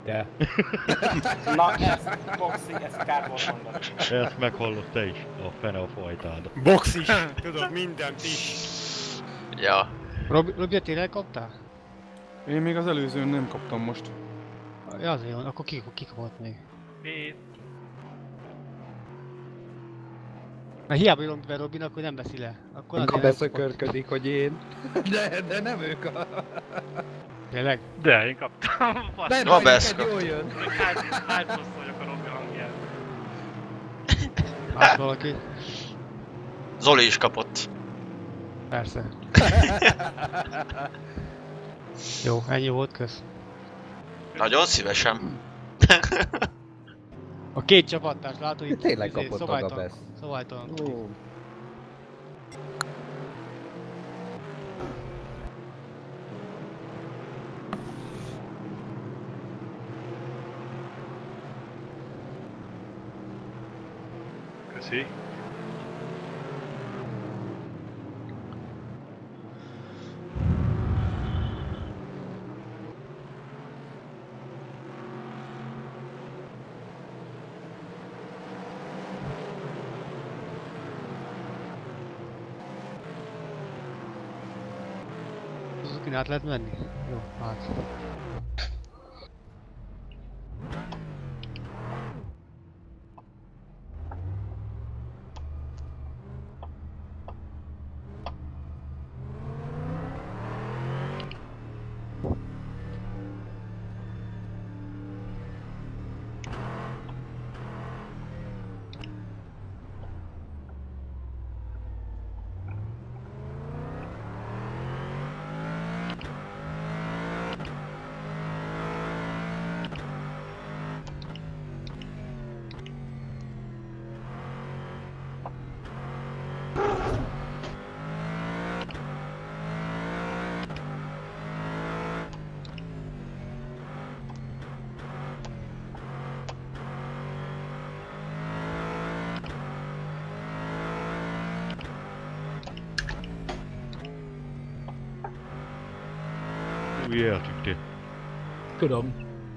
De. Na ezt, Boxi, ezt kár volt mondani. Ezt meghallod te is, a fene a fajtád. Box is! Tudod, mindent is! Ja. Robi, tényleg kaptál? Én még az előzőn nem kaptam most. Ja, azért van, akkor ki kapott még? Én. Mert hiába írom be Robinak, hogy nem veszi le. Akkor Amikor azért nem beszökörködik, hogy én. De nem ők a... kapott. Tényleg? De, én kaptam. Nem, Ma vagy beszka. neked jól jön. Hányszor vagyok a Robi hangján. Más valaki? Zoli is kapott. Persze. Jó, ennyi volt, kösz. Nagyon szívesen. A két csapattárs, látod itt? Tényleg kapott maga besz. Szabálytalan. Ó. Köszi. Suzuki-n át lehet menni? Jó, hát. Új eltűntél. Tudom.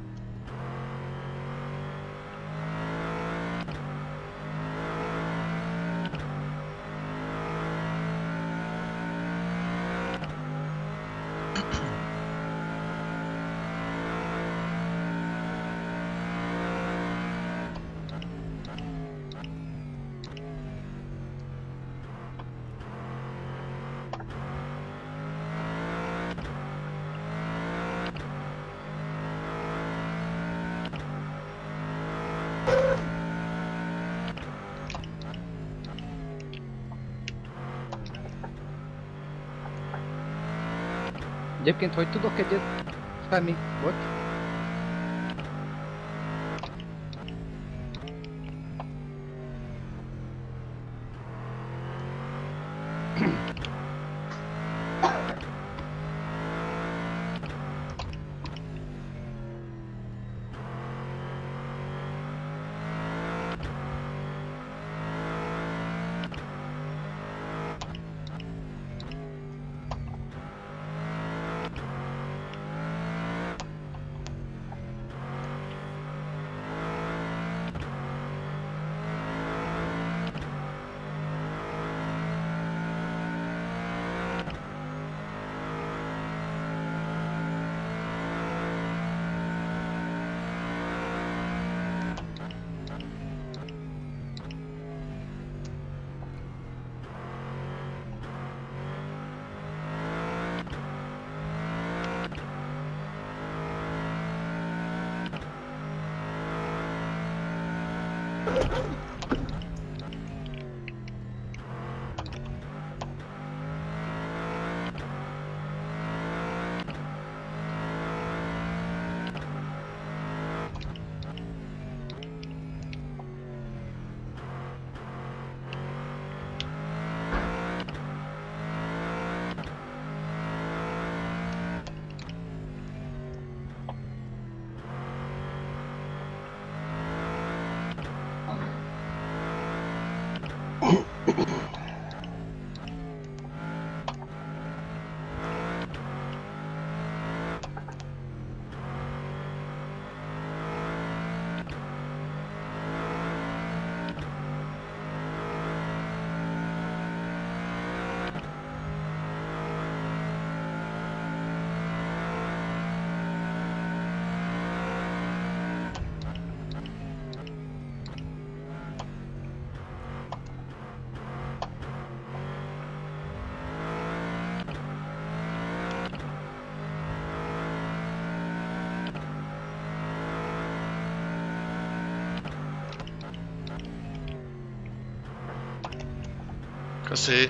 Egyébként hogy tudok egyet? Semmi, bocs. Köszi.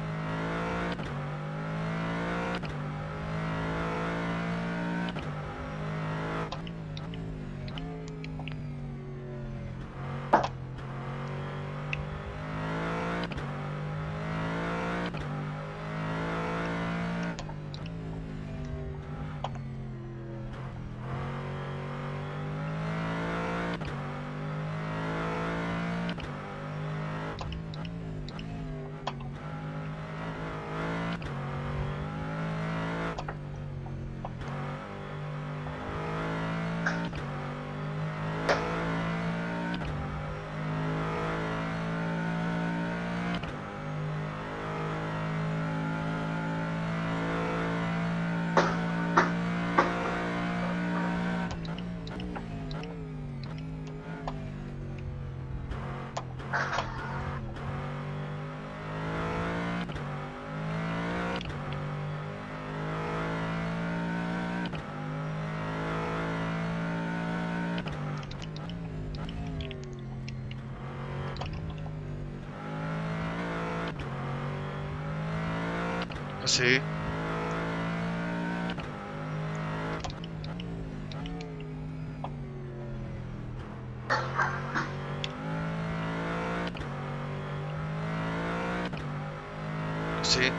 Köszi. Köszi.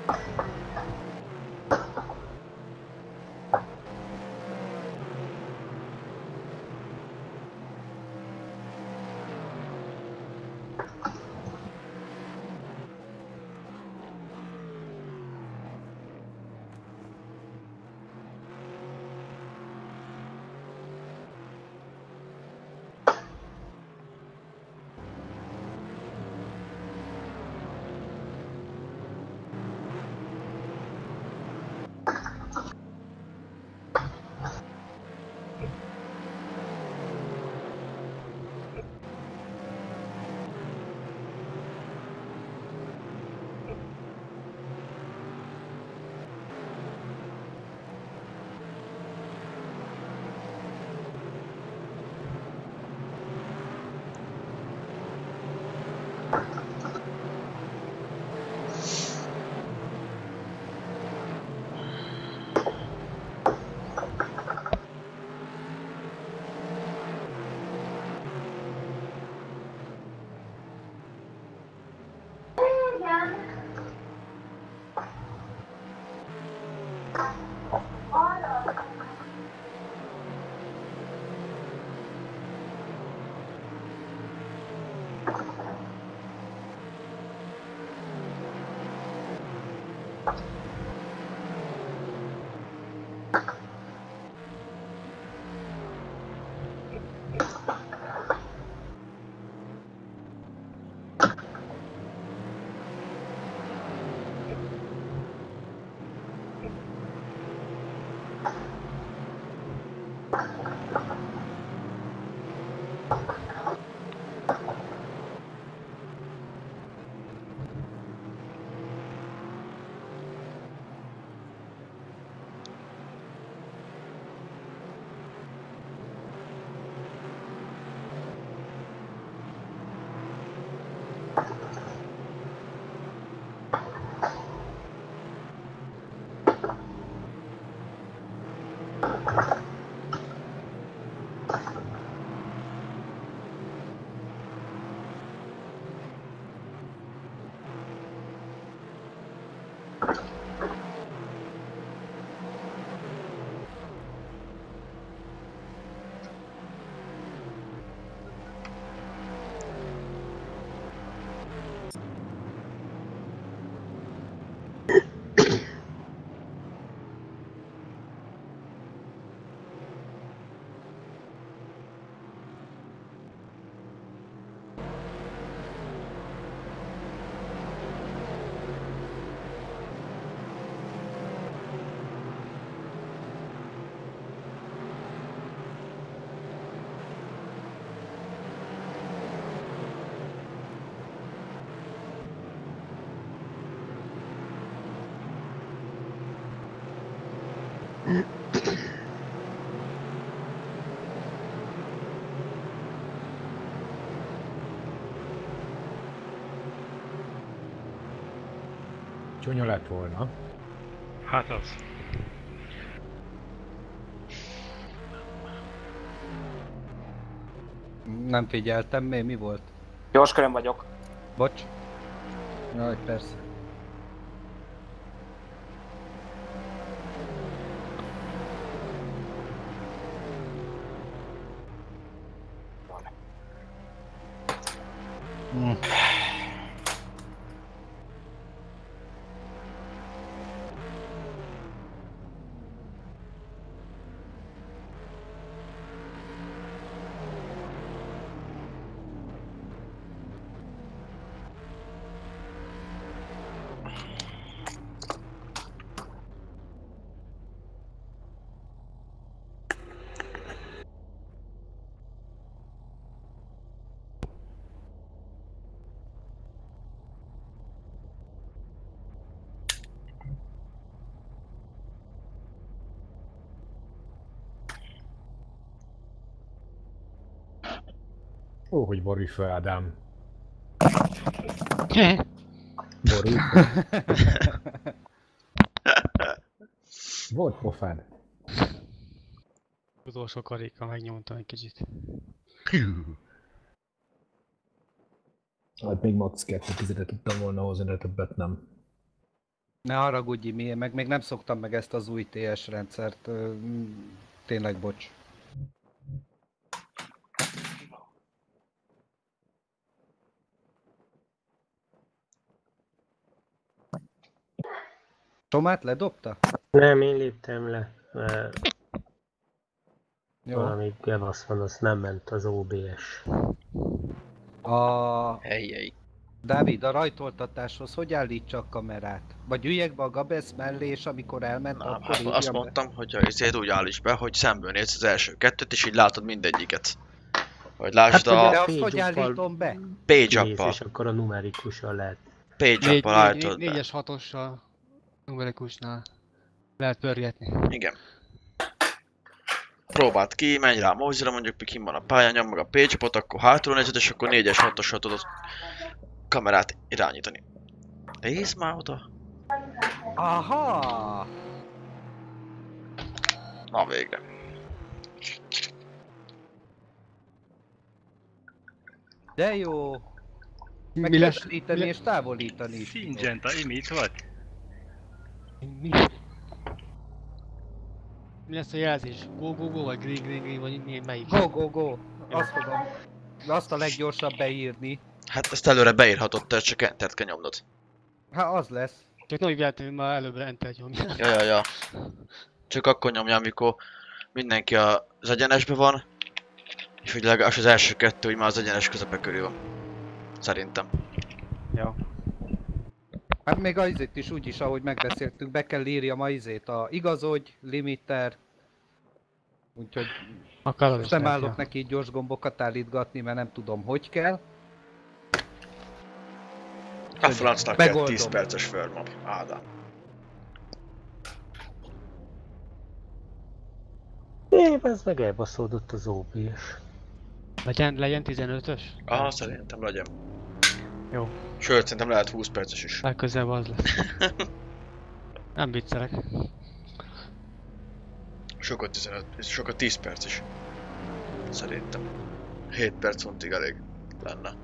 Csúnya lett volna. Hát az. Nem figyeltem, mi volt? Gyors körön vagyok. Bocs. Jaj, persze. Ó, hogy borítva, Ádám. Borítva. Volt pofád. Utolsó karékkal megnyomtam egy kicsit. Hát még max. 2 tizedet tudtam volna hozni, de többet nem. Ne haragudj, mi, meg még nem szoktam meg ezt az új TS rendszert. Tényleg bocs. Tomát ledobta? Nem, én léptem le, mert Jó. valami gevasz van, az nem ment az OBS. Helyi. Dávid, a rajtoltatáshoz hogy állítsa a kamerát? Vagy üljek be a Gabesz mellé, és amikor elment, Nem, akkor hát írjam azt be? mondtam, hogy ezért úgy állíts be, hogy szemből nézd az első kettőt, és így látod mindegyiket. Hogy lásd De a azt hogy állítom be? page Mész, up-pal. és akkor a numerikusan lehet. Page up-pal állítod be. 4-es 6-ossal numerikusnál lehet pörgetni. Igen. Próbáld ki, menj rá a mouse-ra, mondjuk kim van a pályán, nyom meg a page up-ot, akkor hátul nézed, és akkor 4-es 6-ossal tudod kamerát irányítani. Nézd már oda! Aha! Na végre. De jó! Meg Mi lesz? közelíteni és távolítani is. Syngenta, Imi, itt vagy? Mi? Mi lesz a jelzés? Go, go, go, vagy green, green, green, vagy melyik? Go, go, go! Azt fogom. Azt a leggyorsabb beírni. Hát ezt előre beírhatod, te csak entert kell nyomnod. Hát az lesz. Csak nem úgy véletlenül, hogy már előbb entert nyomja. Ja. Csak akkor nyomja, amikor mindenki az egyenesben van, és hogy legalább az első kettő, hogy már az egyenes közepe körül van. Szerintem. Ja. Hát még a izét is úgyis, ahogy megbeszéltük, be kell írjam a izét, a igazodj, limiter. Úgyhogy Akkor az is nem lehet, állok ja. neki így gyors gombokat állítgatni, mert nem tudom, hogy kell. A francnak kell megoldom. 10 perces firmap. Ádám. Ez meg elbaszódott az OBS. Legyen 15-ös? Aha, szerintem legyen. Jó. Sőt, szerintem lehet 20 perces is. Legközelebb az lesz. Nem viccelek. Sokat 15, sokat 10 perc is. Szerintem. 7 perc fontig elég lenne.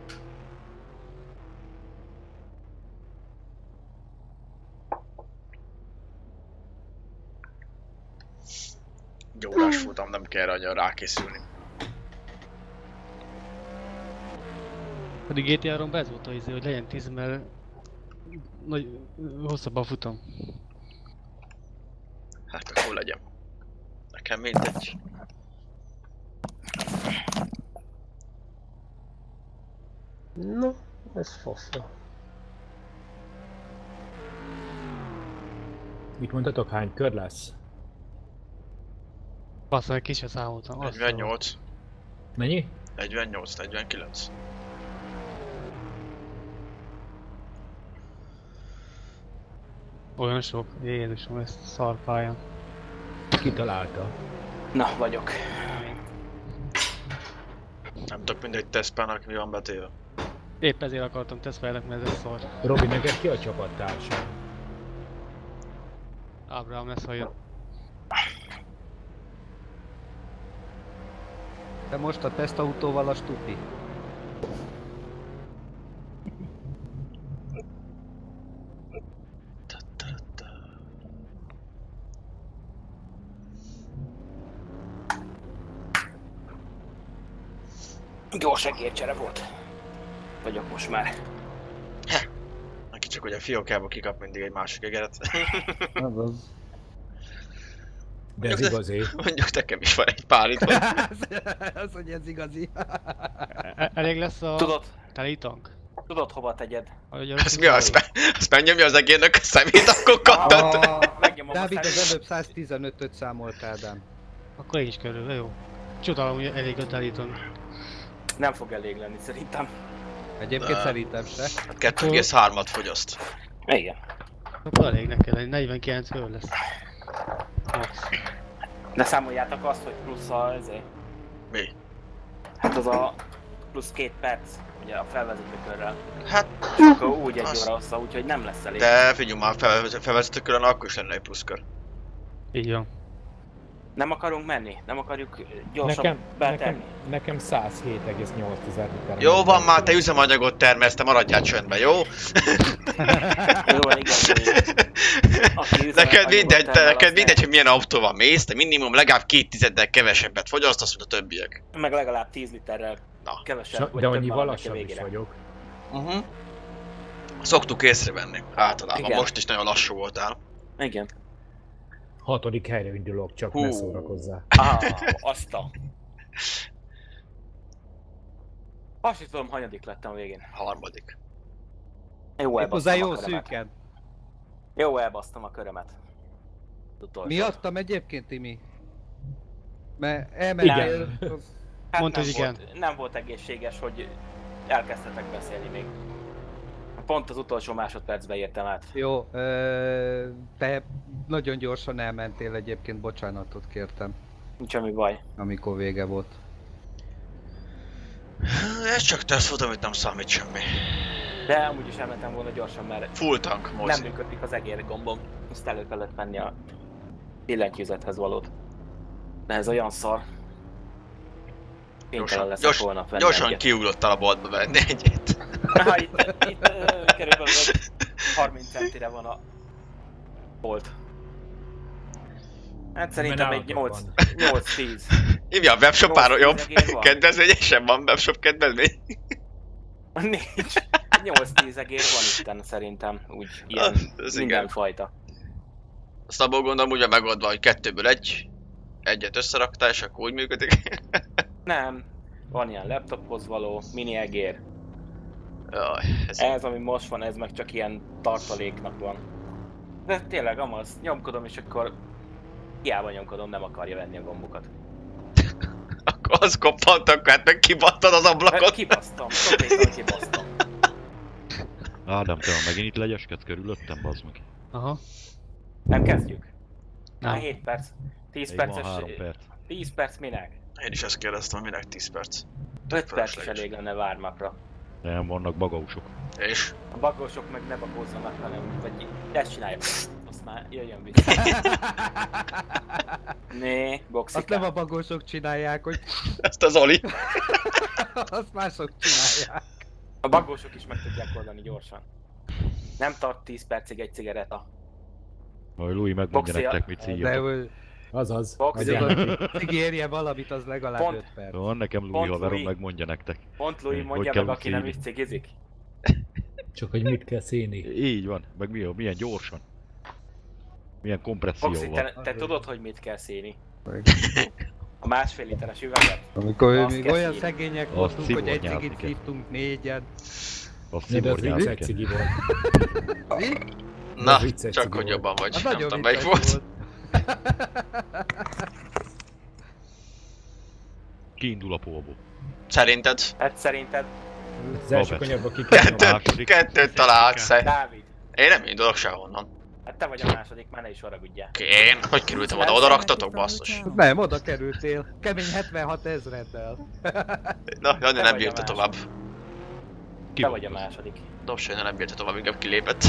Órás futam, nem kell annyira rákészülni. Pedig GTA-ron be ez volt a izé, hogy legyen 10, mert hosszabb a futam. Hát akkor legyen. Nekem mindegy. No, ez faszra. Mit mondtatok, hány kör lesz? Bassza, meg ki se számoltam. azt 48. Mennyi? 48, 49. Olyan sok. Jézusom, ez szarpályán. Kitalálta. Na, vagyok. Nem tudok mindegy tesztpának mi van betéve. Épp ezért akartam tesztfelnek, mert ez szar. Robi, neked ki a csapattársa? Ábrahám lesz, ha jön. De most a tesztautóval a stupi. Gyors egércsere volt. Vagyok most már. Neki csak hogy a fiókába kikap mindig egy másik egeret. Azaz. De ez igazi. Mondjuk nekem is van egy pár itt. Az, hogy ez igazi. Elég lesz a Tudod, telítank? hova tegyed? Ez mi az? Azt megnyomja az egérnek a szemét, akkor kattant. Megnyomom Dávid, a az előbb 115-öt számolt Ádám. Akkor én is körülbelül, jó. Csodálom, hogy elég a telítank. Nem fog elég lenni szerintem. Egyébként De. szerintem se. Hát 2,3-at fogyaszt. Igen. Akkor elég neked, egy 49 kör lesz. Max. De számoljátok azt, hogy plusz a ezért. Mi? Hát az a plusz 2 perc, ugye a felvezető körrel. Hát, Akkor úgy egy Az- óra hossza, úgyhogy nem lesz elég. de figyelj már, felvezetőkörön akkor is lenne egy pluszkör. Így van. Nem akarunk menni? Nem akarjuk gyorsan betenni? Nekem 107,8 liter. Jó van már, te üzemanyagot termelsz, te maradjál csöndben, jó? Jó van, igen. Neked mindegy, hogy milyen autóval mész, te minimum legalább 2 tizeddel kevesebbet fogyasztasz, mint a többiek. Meg legalább 10 literrel kevesebb. De annyival lassabb is vagyok. Szoktuk észrevenni, általában. Igen. Most is nagyon lassú voltál. Igen. 6. helyre indulok, csak ne szórakozzál. Azt a... Azt is tudom, hanyadik lettem a végén. 3. Jó, Hozzá elbasztam jó a körömet. szűken. Jó, elbasztam a körömet. Miattam egyébként, Timi? Mert elmentél... Hát Mondd, hogy igen. Nem volt egészséges, hogy elkezdtetek beszélni még. Pont az utolsó másodpercben értem át. Jó, te nagyon gyorsan elmentél egyébként, bocsánatot kértem, Nincs semmi baj. amikor vége volt. Ez csak teszt volt, amit nem számít semmi. De amúgy is elmentem volna gyorsan, mert Full tank, nem mozi. működik az egér gombom. Azt elő kellett venni a billentyűzethez valót. De ez olyan szar. Kénytelen leszek volna venni Gyorsan egyet. kiugrottál a boltba venni egyet. Itt körülbelül 30 centire van a bolt. Hát szerintem egy 8-10. Hívja a webshopára jobb. 8-10 egér van. Kedvezményesen van webshop kedvezmény. Nincs. 8-10 egér van itten szerintem, úgy ilyen Ez mindenfajta. Azt abból gondolom úgy van megoldva, hogy 2-ből egyet összeraktál, és akkor úgy működik. Nem, van ilyen laptophoz való, mini egér. Jaj, Ez ami most van, ez meg csak ilyen tartaléknak van. De tényleg amaz, nyomkodom és akkor hiába nyomkodom, nem akarja venni a gombokat. Akkor az koppant, akkor hát meg kibattad az ablakot. Kibasztam, konkrétan kibasztam. Ádám, te megint itt legyeskedsz körülöttem, bazd meg. Aha. Nem kezdjük? Nem. 7 perc. 10 Még perces... van 3 perc. 10 perc minek? Én is ezt kérdeztem, minek 10 perc. 5 perc is elég lenne vármapra. Nem, vannak bagósok. És? A bagósok meg ne bagózzanak, hanem vagy ezt csinálja. Azt már jöjjön vissza. Né, boxikám. Azt nem a bagósok csinálják, hogy... Ezt az Oli. Azt mások csinálják. A bagósok is meg tudják oldani gyorsan. Nem tart 10 percig egy cigaretta. Majd Louis megmondja Boxia. nektek, mit De szíjatok. hogy... Azaz. Boxia. Ígérje valamit, az legalább Pont. 5 perc. Van nekem Louis Pont haverom, Louis. megmondja nektek. Pont Louis Hogy mondja kell meg, aki nem szívni. is cigizik. Csak hogy mit kell színi. Így van, meg milyen gyorsan. Milyen Boxi, kompresszióval. te tudod, hogy mit kell színi? A 1,5 literes üveget? Amikor Azt még kell olyan szívni. szegények Azt voltunk, hogy egy szivárnyázni cigit kell. szívtunk 4-en. Azt De az szimornyázni vicces kell. cigi volt. Mi? Na, Ez vicces csak cigi hogy volt. jobban vagy. Az Nem nagyon tudom, melyik vicces volt. Kiindul a póból. Szerinted? Hát szerinted, Az első Robert. kanyarba ki kell nyomni. Kettőt találsz. Dávid, Én nem indulok sehonnan. hát te vagy a második, már ne is haragudjál. Én? Hogy kerültem oda raktatok, basszus? Nem, oda kerültél. Kemény 76 000-del. Na, Jani Te nem vagy bírta a tovább. Ki Te volt vagy a az? második. Dobsajna nem bírta tovább, inkább kilépett.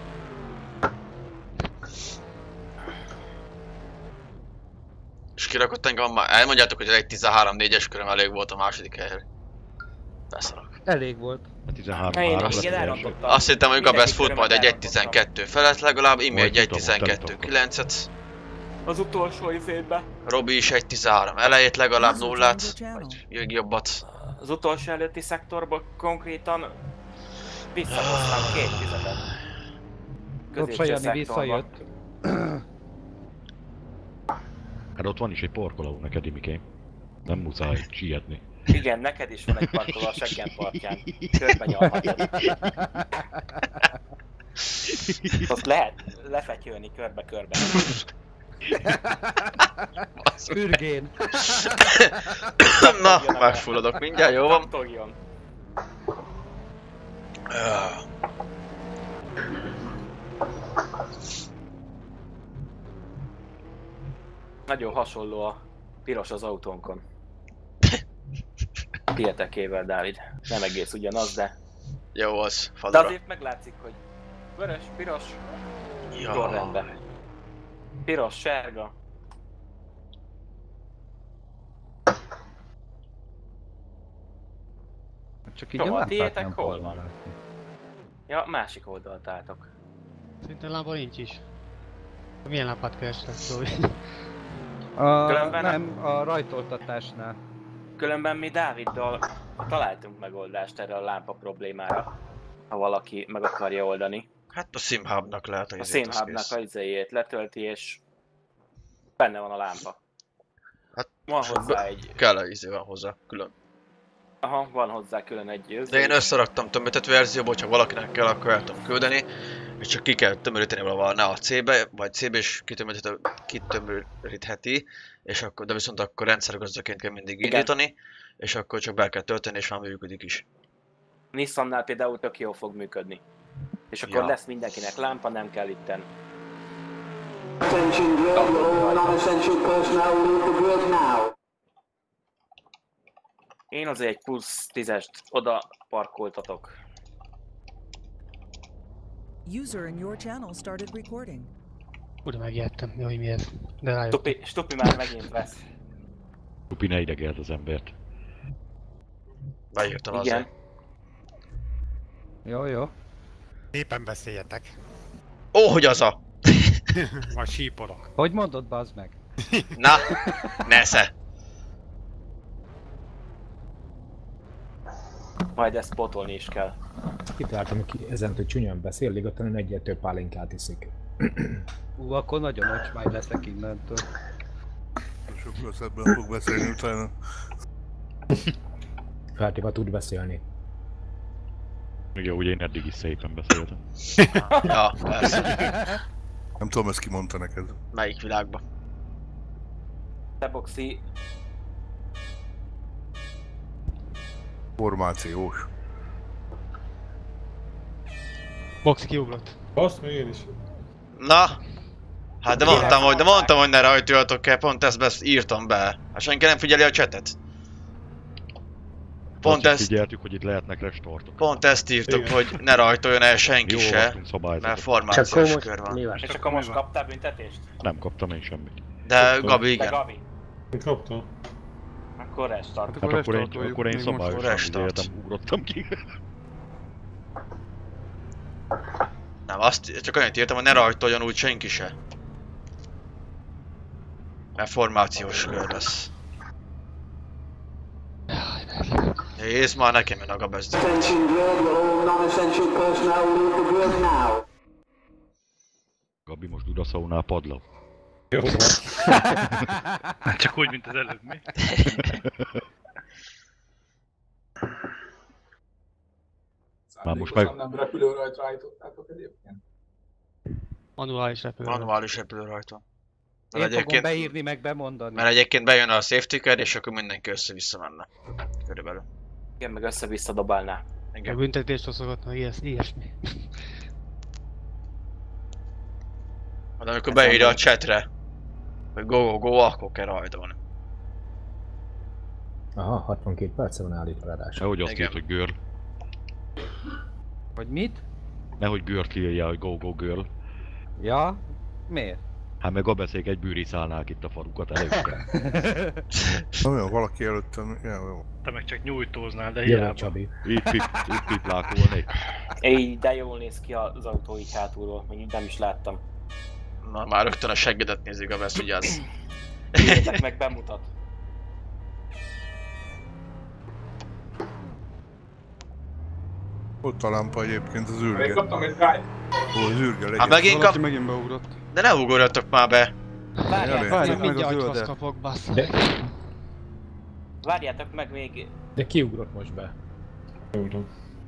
És kirakott engem már. Elmondjátok, hogy egy 13-4-es köröm elég volt a második helyre. Beszarok. Elég volt. A 13 Én 3 is lett igen az első. elrontottam. Azt hittem, hogy a Mindenki Best Food majd egy körömet 1.12 felett legalább, Imi Majd egy tudom, 1.12.9-et. Az utolsó izébe. Robi is egy 13 elejét legalább nullát, vagy még jobbat. Az utolsó előtti szektorban konkrétan visszahoztam 2 tizedet. Robsa Jani visszajött. Hát ott van is egy parkoló neked, Imikém. Nem muszáj sietni. Igen, neked is van egy parkoló a seggem partján. Körbe nyalhatod. Azt lehet lefetyölni körbe-körbe. Ürgén. Na, megfulladok mindjárt, jó van? Togjon. Nagyon hasonló a piros az autónkon. Tietekével, Dávid. Nem egész ugyanaz, de... Jó az, De fadra. azért meglátszik, hogy vörös, piros, Ja. sorrendben. Piros, sárga. Csak így Hova? a lámpát Tiétek nem hol fogom van? látni. Ja, másik oldalt álltok. Szerintem lámpa nincs is. Milyen lámpát kerestek, Zoli? Különben Nem, a rajtoltatásnál. Különben mi Dáviddal találtunk megoldást erre a lámpa problémára. Ha valaki meg akarja oldani. Hát a SimHubnak lehet, hogy A ezért az SimHubnak kész. a izéjét letölti és benne van a lámpa. Hát, Van és hozzá egy... Kell a izé van hozzá, külön. Aha, van hozzá külön egy... De én összeraktam tömített verzióba, hogyha valakinek kell, akkor el tudom küldeni. És csak ki kell tömöríteni valahol, ne a C-be, vagy C-be is kitömörítheti. És akkor, de viszont akkor rendszergazdaként kell mindig Igen. indítani. És akkor csak be kell tölteni, és már működik is. Nissannál például tök jól fog működni. És akkor Ja. lesz mindenkinek lámpa, nem kell itten. Én azért egy plusz 10-est oda parkoltatok. User in your channel started recording. Oda megijedtem, jó, hogy miért. De rájött. Stupi már megint vesz. Rupi ne idegeld az embert. Beírtam Igen. azért. Jó. Éppen beszéljetek. Ó, hogy az a! Vagy sípolok. Hogy mondod, bazd meg? Na! Nesze! Majd ezt potolni is kell. Kitaláltam, hogy ezen, hogy csúnyan beszél, ligotan egyet több pálinkát iszik. Akkor nagyon ocsmány leszek innentől. Sokkal szebben fog beszélni utána. Feltéve tud beszélni. Igen, úgy én eddig is szépen beszéltem. Ja, persze. Nem tudom, ezt ki mondta neked. Melyik világban? Teboxi, Formációs. Boxi kiugrott. Azt még én is. Na! Hát de mondtam, hogy ne rajtoljatok el, pont ezt írtam be. Hát senki nem figyeli a chatet. Pont Azt is ezt, figyeltük, hogy itt lehetnek restartok. pont ezt írtuk, Igen. hogy ne rajtoljon el senki Jó, se. laktunk szabályzatot. Mert Csak akkor formációs most kör van. mi van? és akkor most kaptál büntetést? Nem kaptam én semmit. De Gabi De igen. Gabi, Én kaptam. akkor restart. Hát akkor restartoljuk én még most. szabályosan Restart. éltem, ugrottam ki. Nem, azt csak annyit írtam, hogy ne rajtoljon úgy senki se. Mert formációs kör lesz. Nézd már, nekem jön a gabezdi. Gabi most Dudaszaunál padló. Jó. Csak úgy, mint az előbb, mi? Már most meg... Nem repülőrajtra állítottátok egyébként? Manuális repülő. Manuális repülő rajta. Én fogom beírni, meg bemondani. Mert egyébként bejön a safety car, és akkor mindenki össze-vissza menne. Körülbelül. Igen, meg össze-vissza dobálná. A Igen. büntetést osztogatnak, meg ilyesmi. De amikor beírja a chatre, hogy go, akkor kell rajta van. Aha, 62 perce van állítva ráadásul. Nehogy azt Igen. írt, hogy girl. Hogy mit? Nehogy girl írja, hogy go girl. Ja? Miért? Hát meg a beszék egy bűriszálnák itt a falukat előtte. Na jó, valaki előttem. Ja, jó. Te meg csak nyújtóznál, de Jövő hiába. Csabi. Itt piplákolnék. Így, de jól néz ki az autó így hátulról, még így nem is láttam. Na már rögtön a seggedet nézik a vesz, vigyázz. Nézzétek meg, bemutat. Ott a lámpa egyébként, az Én űrge. kaptam egy rájt. Ó, az űrge legyen. Hát megint Valaki kap... megint beugrott. De ne ugorjatok már be! Várjátok, Várj, én meg a mindjárt agyfasz zöldet. kapok, bassza. De, Várjátok meg még... de ki ugrott most be? Beugrott.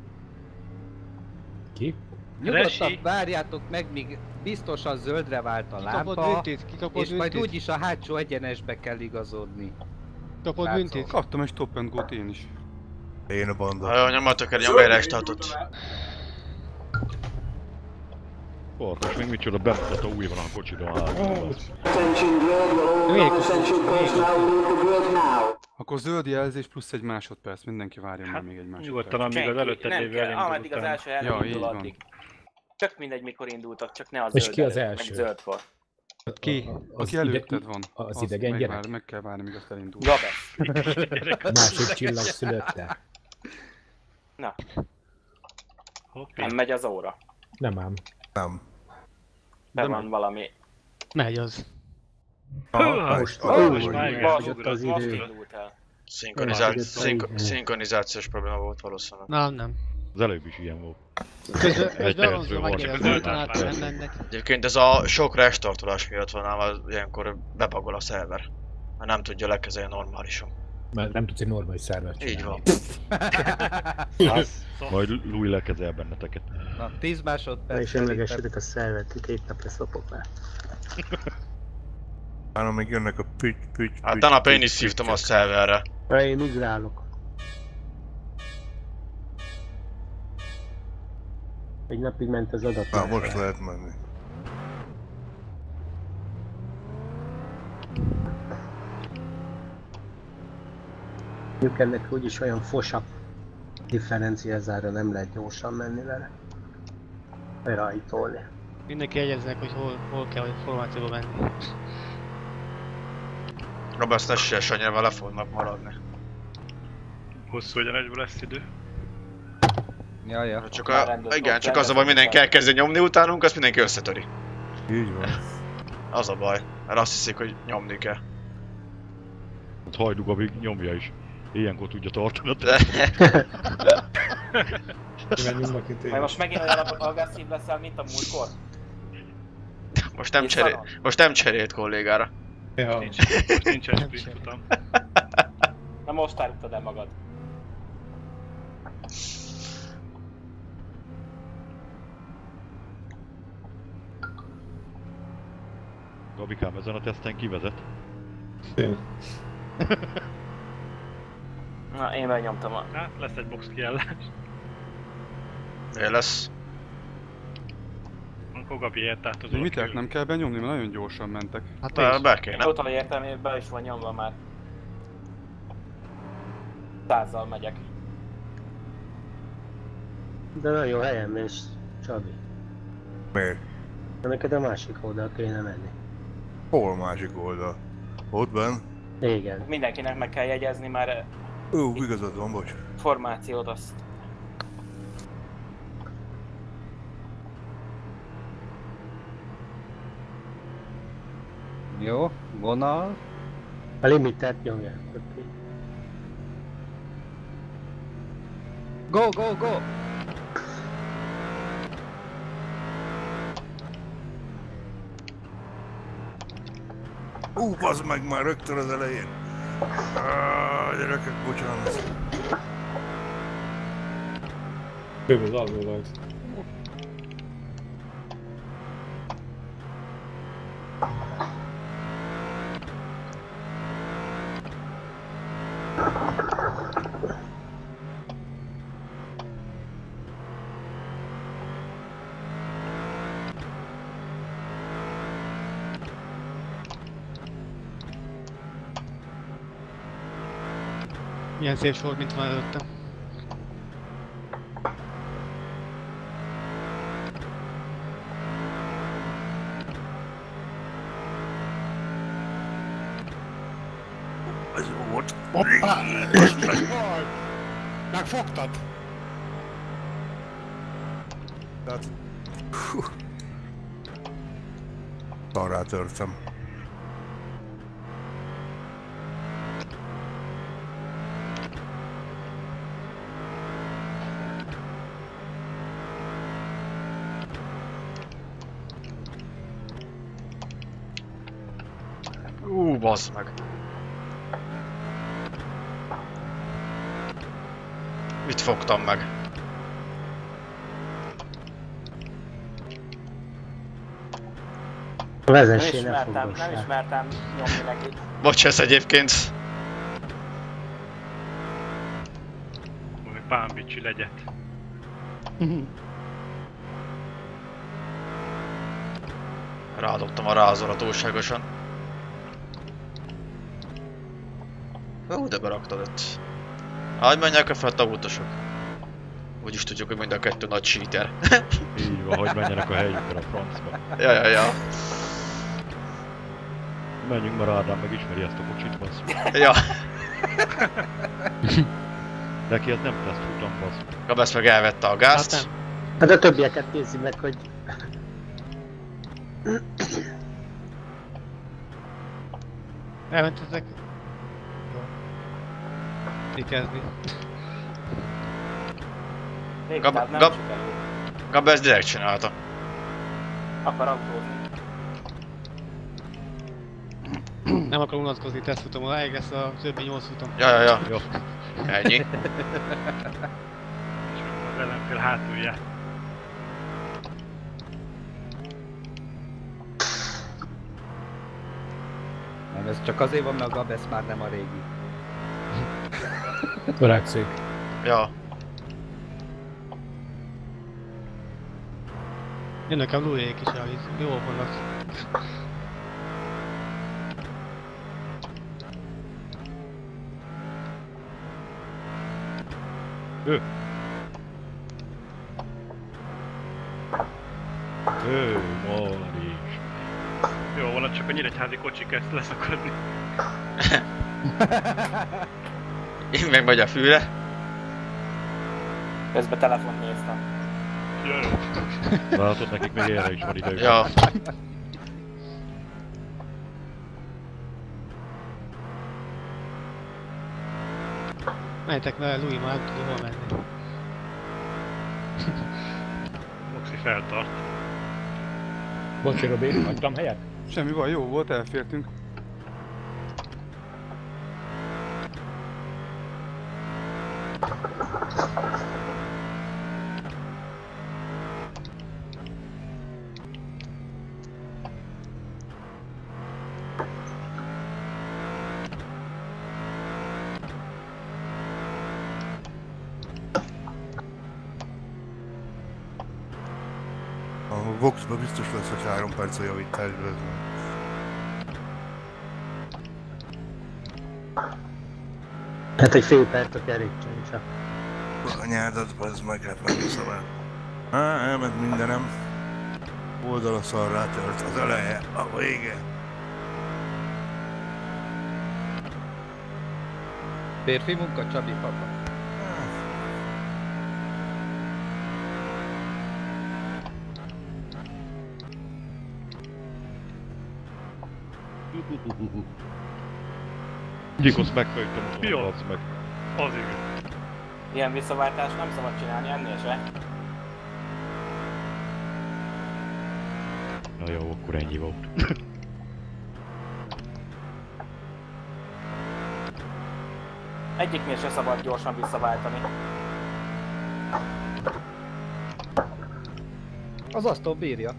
Ki? Nyugodtan Resi. várjátok meg, míg biztosan zöldre vált a Kikapott lámpa, büntit, kikapott és majd büntit. úgyis a hátsó egyenesbe kell igazodni. Kikapott Látszol. büntit. Kaptam egy stop and go-t én is. Én a Na banda. jó, nyomjatok el, nyomja egy restartot. Porkos, még micsoda bemutató új van a kocsidon hátul. Akkor zöld jelzés plusz egy másodperc, mindenki várja Hát, már még egy másodperc. Nyugodtan, amíg az előtte nem lévő kell, ameddig az elindult. első Ja, így elindul van. addig. Tök mindegy mikor indultak, csak ne az És zöld ki az előtt, első? meg zöldkor. Ki? Aki előtted van. Az Azt idegen gyerek? meg kell várni, míg azt elindul. Gabesz. Másik csillag szülötte. Na. Hoppé. Nem megy az óra. Nem ám. Nem. Be van valami. Megy az. Most Elfogyott az idő. indult el. Szinkronizációs probléma volt valószínűleg. Nem. Az előbb is ilyen volt. Közben van szó, megkérdezem, át mennek. Egyébként ez a sok restartolás miatt van, ám ilyenkor bebagol a szerver. Mert nem tudja lekezelni normálisan. Mert nem tudsz egy normális szervert csinálni. Így van. Majd Louis lekezel benneteket. Na, 10 másodperc. És emlegessetek a szervet, 2 nap lesz lopok már. Hána még jönnek a püty. Hát tanap én is szívtam a szerverre. Én migrálok. Egy napig ment az adat. Na, most lehet menni. Mondjuk ennek úgyis olyan fosabb differenciázára nem lehet gyorsan menni vele. Vagy rajtolni. Mindenki jegyeznek, hogy hol kell, hogy formációba menni. Roberts ne siess annyira, le fognak maradni. Hosszú egyenesből lesz idő. Jaja. Csak az a baj, mindenki elkezdi nyomni utánunk, azt mindenki összetöri. Így van. Az a baj, mert azt hiszik, hogy nyomni kell. Hát Hajdugavig nyomja is. Ilyenkor tudja tartani. Majd most megint olyan agresszív leszel, mint a múltkor? Most nem cserélt kollégára. Ja. Most nincsen sprint futam. Na most árultad el magad. Gabikám, ezen a teszten kivezet? Én. Na, én megnyomtam a... Hát, lesz egy box kiállás. Én lesz. Akkor Gabi ért át az Limitert nem kell benyomni, mert nagyon gyorsan mentek. Hát be kéne. Total értelmében be is van nyomva már. 100-zal megyek. De nagyon helyen mész, Csabi. Miért? Neked a másik oldal kéne menni. Hol másik oldal? Ott benn? Igen. Mindenkinek meg kell jegyezni már... Igazad van, bocs. Formációt azt... Jó, vonal. A limitert nyomják. Okay. Go! Bazd meg már rögtön az elején. Gyerekek, bocsánat. Ő az alvó volt. Milyen szép sor, mint van előttem. Ez jó volt. Hoppá! Megfogtad? Tehát... Arrá törtem. Bazd meg. Mit fogtam meg? Vezessé, ne fogdossál. Nem ismertem nyomni neki. Bocsász egyébként. Vagy Pámbicsi legyet. Rádobtam a rázóra túlságosan. De beraktad ott. Hagyj menjek a fel a utasok. Úgyis tudjuk, hogy mind a kettő nagy cheater. Így van, hogy menjenek a helyükre a francba. Ja. Menjünk, mert Ádám megismeri ezt a kocsit, basz. Ja. Neki az nem tesztfutam, basz. Gabesz meg elvette a gázt. Hát nem. Hát a többieket nézzük meg, hogy... Elmentetek? Jó. Mi kezdi? Végig nem Gab- sikerült. Gabesz direkt csinálta. Akar autózni. Nem akar unatkozni, tesztfutom, elég lesz a többi 8 futam. Ja. Ennyi. És az ellenfél hátulját. Nem, ez csak azért van, mert a Gabesz már nem a régi. Öregszik. Ja. Jönnek a Louis-ék is elít. Jól vannak. Maris. Jó, volna csak a nyíregyházi kocsi kezd leszakadni. Én meg megy a fűre. Közben telefon néztem. Jaj. Látod, nekik még erre is van idejük. Ja. Menjetek vele, Louis már nem tud hol menni. Boxi feltart. Bocsi, Robi, hagytam helyet? Semmi baj, jó volt, elfértünk. A Voxba biztos lesz, hogy 3 perc a javításban. Ez van. Hát egy fél perc a kerékcsön csak. A nyádat, bazd meg, hát nem hiszem el. Elment mindenem. Oldala szarrá tört, az eleje, a vége. Férfi munka, Csabi papa. Gyikosz megfejtem a Jó. az meg. Az igen. Ilyen visszaváltást nem szabad csinálni, ennél se. Na jó, akkor ennyi volt. Egyiknél se szabad gyorsan visszaváltani. Az asztal bírja.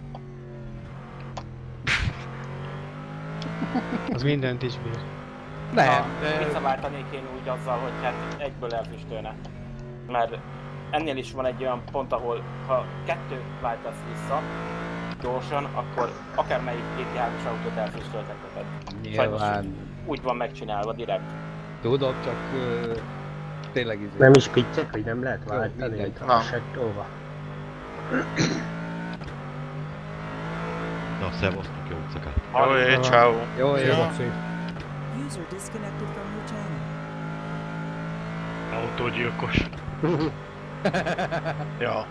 Az mindent is bír. Nem, de... Visszaváltanék én úgy azzal, hogy hát egyből elfüstölne. Mert ennél is van egy olyan pont, ahol ha 2 váltasz vissza gyorsan, akkor akármelyik GT3-as autót elfüstöltetheted. Nyilván. Úgy van megcsinálva direkt. Tudom, csak tényleg izé. Nem is pittyek, hogy nem lehet Jó, váltani, mindegy. mint a settóva. Na, szevasztok, jó utcakát. Jó, ciao. Jó, jó. Bocsi. User disconnected from your channel. Autógyilkos. Ja.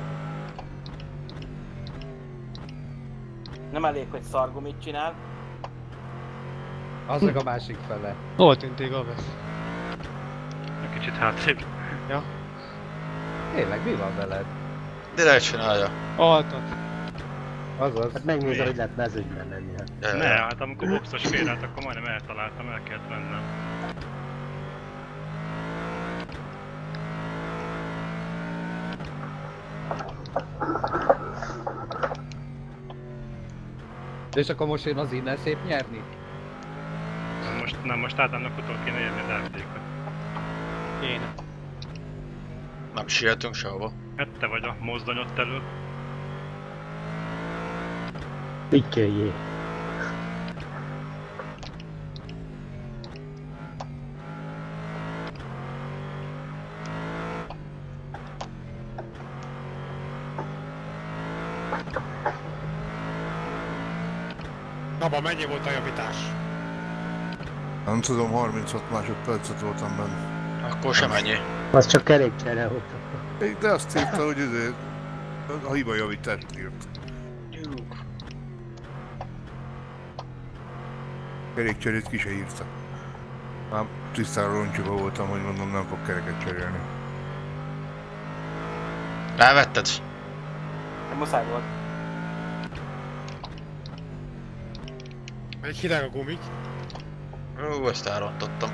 Nem elég, hogy Szargumit csinál. Az meg a másik fele. Hol tűnték a vesz? Egy kicsit hátrébb. Ja. Tényleg, mi van veled? Direkt csinálja. Altat. Azaz. Hát megnézem, hogy lehet mezőnyben menni. Hát. Ne, hát amikor boxos félrelt, akkor majdnem eltaláltam, el kellett vennem. És akkor most jön az innen szép nyerni? Most Ádámnak utol kéne érni az árdékot. Kéne. Nem sietünk sehova. Hát te vagy a mozdony ott elől. Pittyöljé. Abban mennyi volt a javítás? Nem tudom, 36 másodpercet voltam benne. Akkor sem ennyi. Az csak kerékcsere volt. De azt írta, hogy ezért a hibajavítást írt. Kerékcserét ki se írta. Már tisztára roncsuba voltam, hogy mondom, nem fog kereket cserélni. Elvetted? Muszáj volt. Egy hideg a gumik. Ezt elrontottam.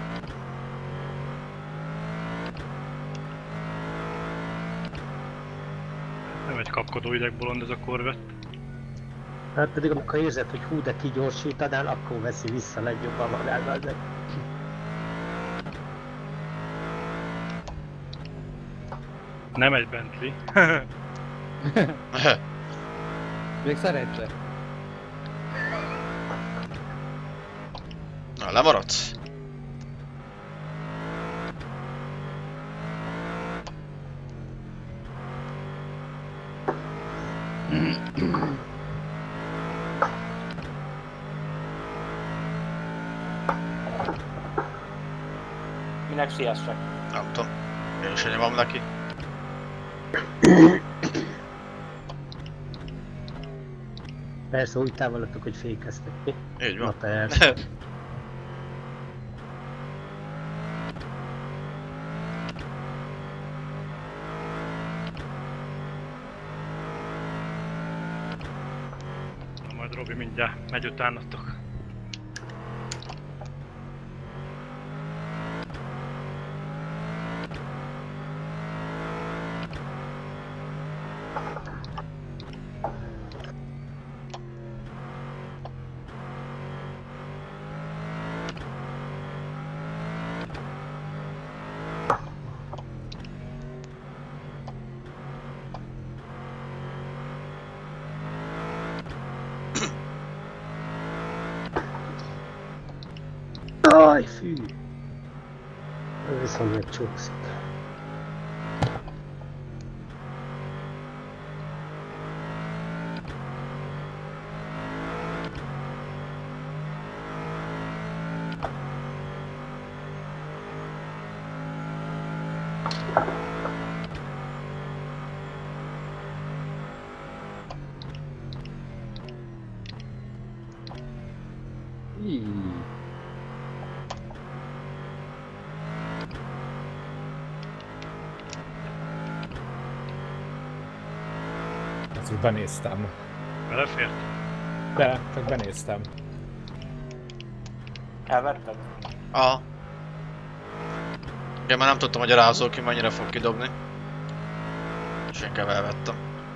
Nem egy kapkodó idegbolond ez a Corvette. Hát pedig amikor érzed, hogy hú, de kigyorsítanál, akkor veszi vissza legjobban magába az egy. Nem egy Bentley. Még szerencse. Na, lemaradsz? Minek siessek? Nem tudom. Én sem nyomom neki. Persze úgy távolodtok, hogy fékeztek ki. Így van. Na persze. Na majd Robi mindjárt megy utánatok. Aj, fű! Ez viszont megcsúszik. Azt úgy benéztem. Belefért? De, csak benéztem. Elvetted? Aha. Igen, már nem tudtam, hogy a rázó ki mennyire fog kidobni. És inkább elvettem.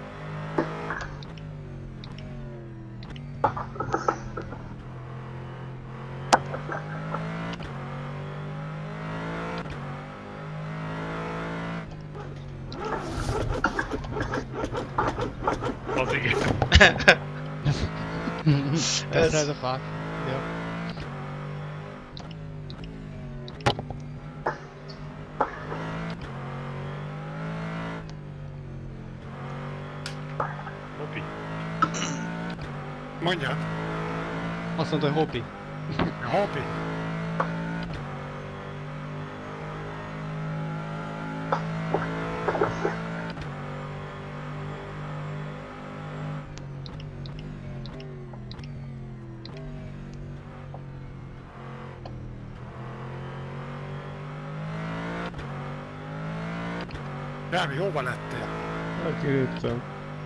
Az igen. Ez a fák. Jó. Hopi. Mondjad. Azt mondta, hogy hobbi. Hobbi. Rámi, hova lettél? Kirőttem.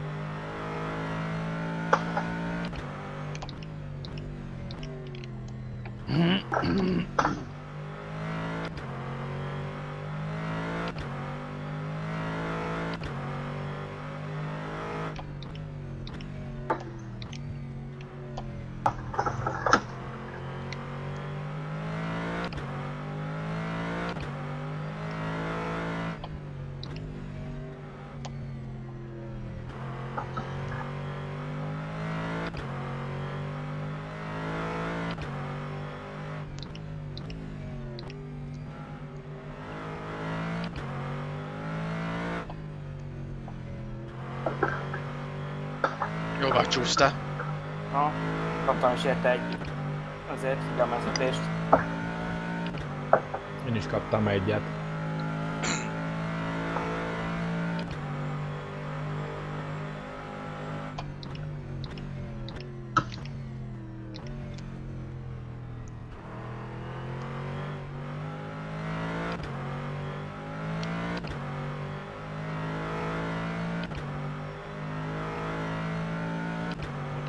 Jó, megcsúsztál. Na, kaptam is érte egy azért figyelmeztetést. Én is kaptam egyet.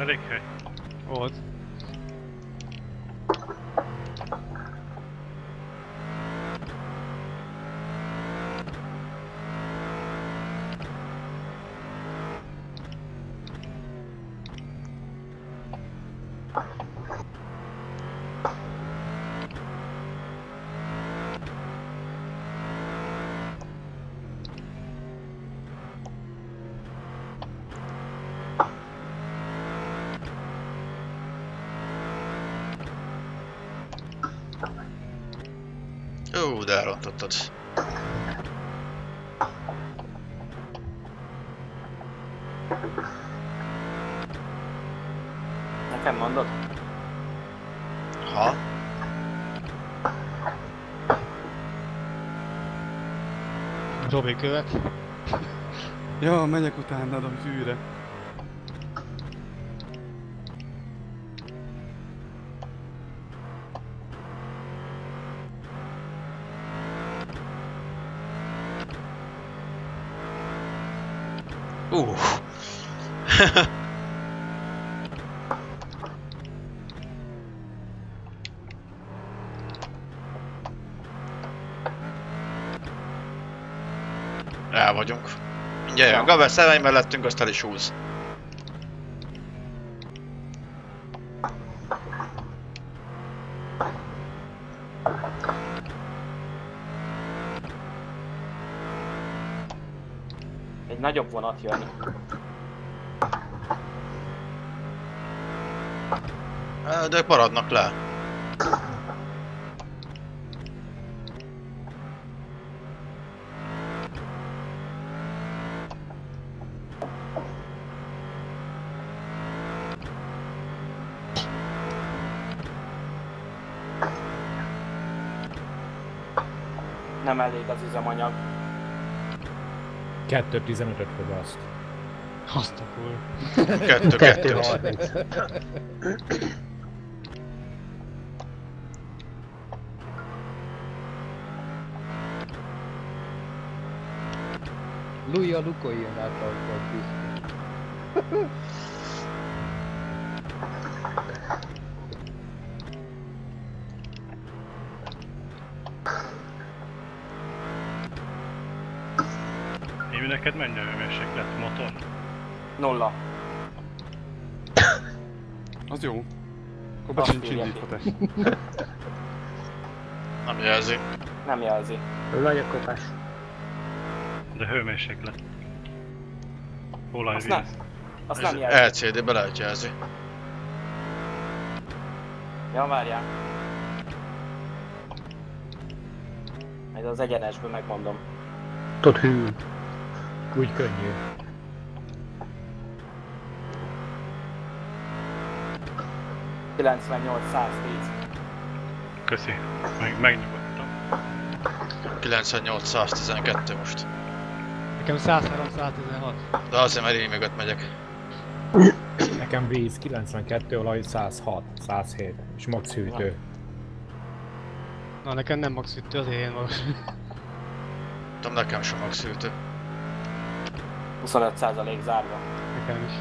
Elég hely. Volt. De elrontottad. Nekem mondod? Ha? Robi követ. Ja, megyek utánad a fűre. El vagyunk. Mindjárt jön Gaber, szerelj mellettünk, azt el is húz. Egy nagyobb vonat jön. De ők maradnak le. Nem elég az üzemanyag. 2.15-öt fogaszt. Azt a kurva. 2-2. Lui a lukoljon át a biztos. Évi, neked mennyi a hőmérséklet motor? 0. Az jó. Akkor becsincs indíthatás. Nem jelzi. Nem jelzi. Nagy a kopás. De hőmérséklet. Olajvíz. Azt nem jelzi. LCD-be lehet jelzi. Ja, várjál. Majd az egyenesből megmondom. Tudod hű. Úgy könnyű. Köszi. Megnyugodtam. 98-112 most. Nekem 103-116. De azért, mert én mögött megyek. Nekem víz 92, olaj 106, 107 és max hűtő. Na nekem nem max hűtő, azért én magas. Tudom, nekem sem max hűtő. 25% zárva. Nekem is.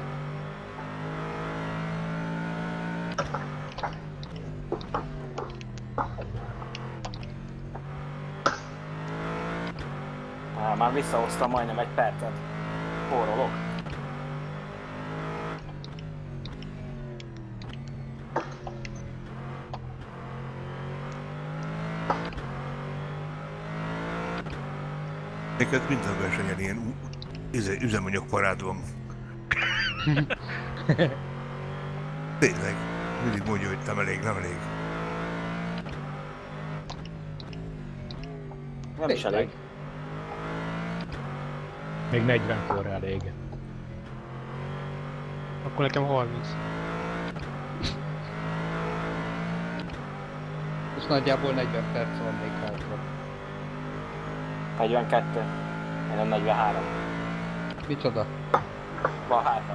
Már visszahoztam majdnem egy percet. Forrolok. Neked minden versenyen ilyen üzemanyagparád van. Tényleg. Mindig mondja, hogy nem elég, nem elég. Nem is elég. Még 40-kor elég. Akkor nekem 30. És nagyjából 40 perc van még hátra. 42. Nem 43. Micsoda? Van hátra.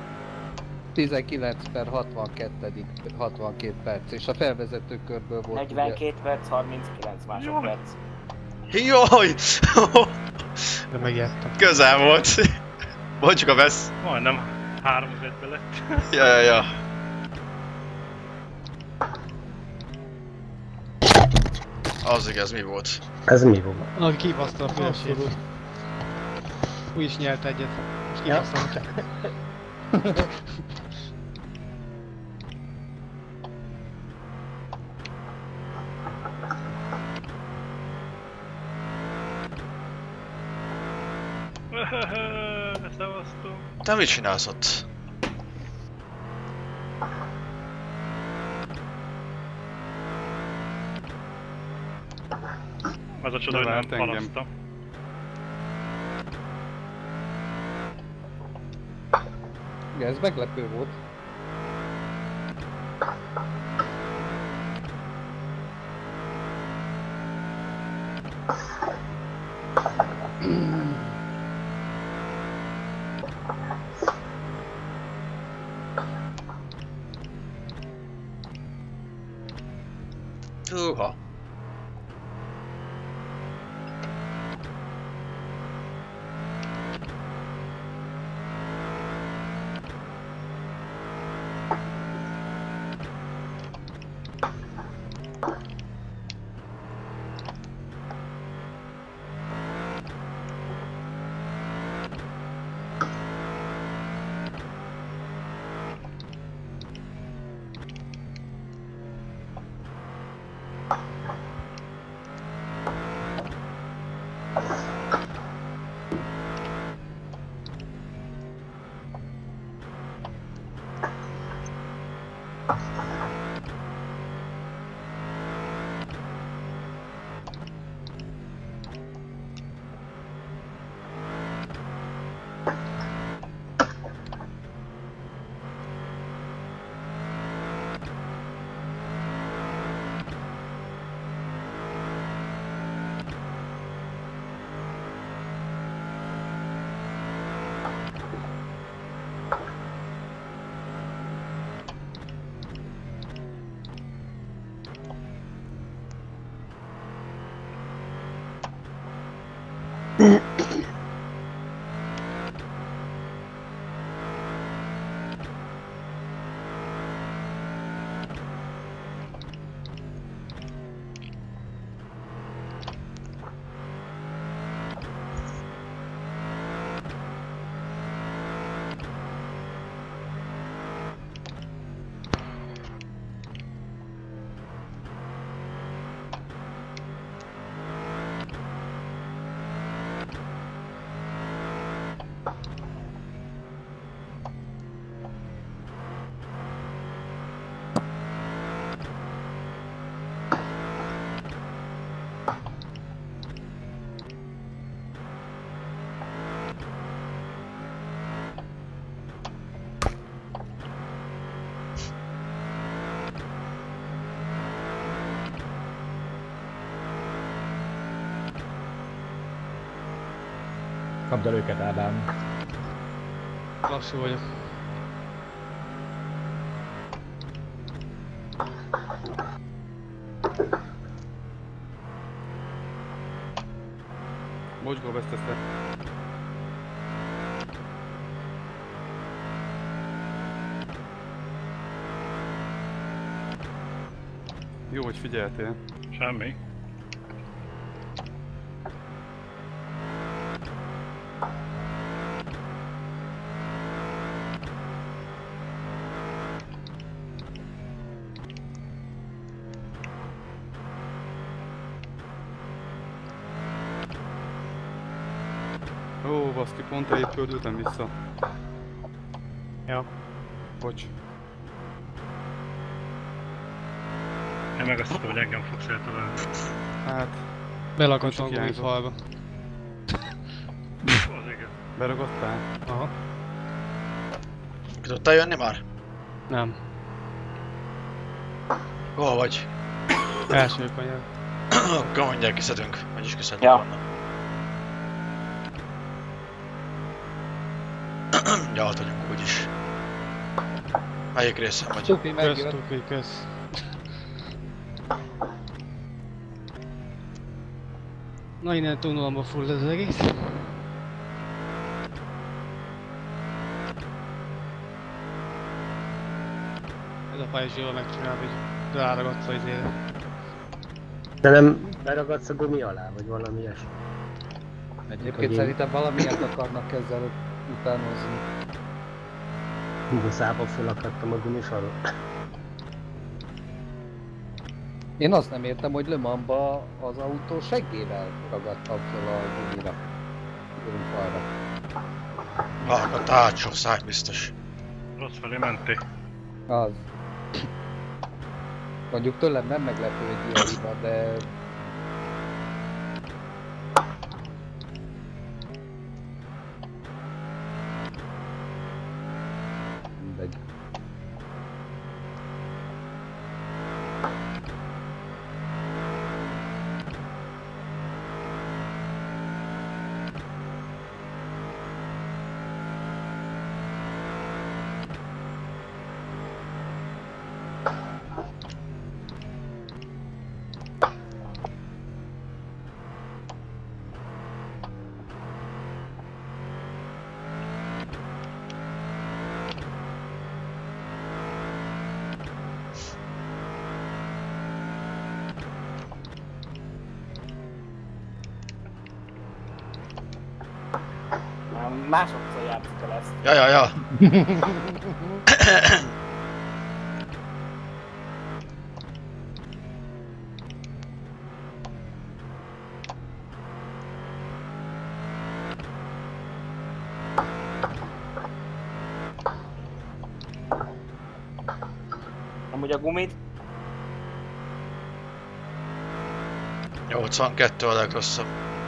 19 per 62. 62 perc, és a felvezető körből volt 42 perc, 39 másodperc. Jaj! De megijedtem. Közel volt. Vagy csak a vesz. Majdnem 3-1-be lett. Ja. Az igaz, mi volt? Ez mi volt? Aki kibaszta a fülesét. Úgy is nyert egyet. És kibasztam csak. Szevasztok. Te mit csinálsz ott? Az a csoda, hogy Bevált nem engem. palasztam. Igen, ez meglepő volt. Húha. Kapd el őket, Ádám. Lassú vagyok. Mocskó vesztezte. Jó, hogy figyeltél. Semmi. Ó, baszki, pont elébb köldültem vissza. Ja. Bocs. Én meg azt mondom, hogy engem fogsz eltalálni. Hát... Belakadtam a hiányzott. falba. Az igen. Beragadtál? Aha. Tudtál jönni már? Nem. Hol vagy? Első kanyar. Akkor mondják, kiszedünk. Vagyis kiszedünk Ja. volna. Ja, ott vagyunk úgyis. Melyik részen vagy? Tupi Kösz, megjött. tupi, kösz. Na innen tunulomba full az egész. Ez a pajzs jól megcsinálva, hogy ráragadsz az izére. De nem beragadsz a gumi alá, vagy valami ilyesmi? Egyébként szerintem valamilyet akarnak ezzel utánozni. Buszába fölakadtam a gumis alól. Én azt nem értem, hogy Le Mans-ba az autó seggével ragadtam fel a gumira. Gumifalra. A társó száj biztos. Rossz felé mentél. Az. Mondjuk tőlem nem meglepő egy ilyen hiba, de... Mindegy. Másodszor játszuk el ezt. Ja. Amúgy a gumit? 82 a legrosszabb.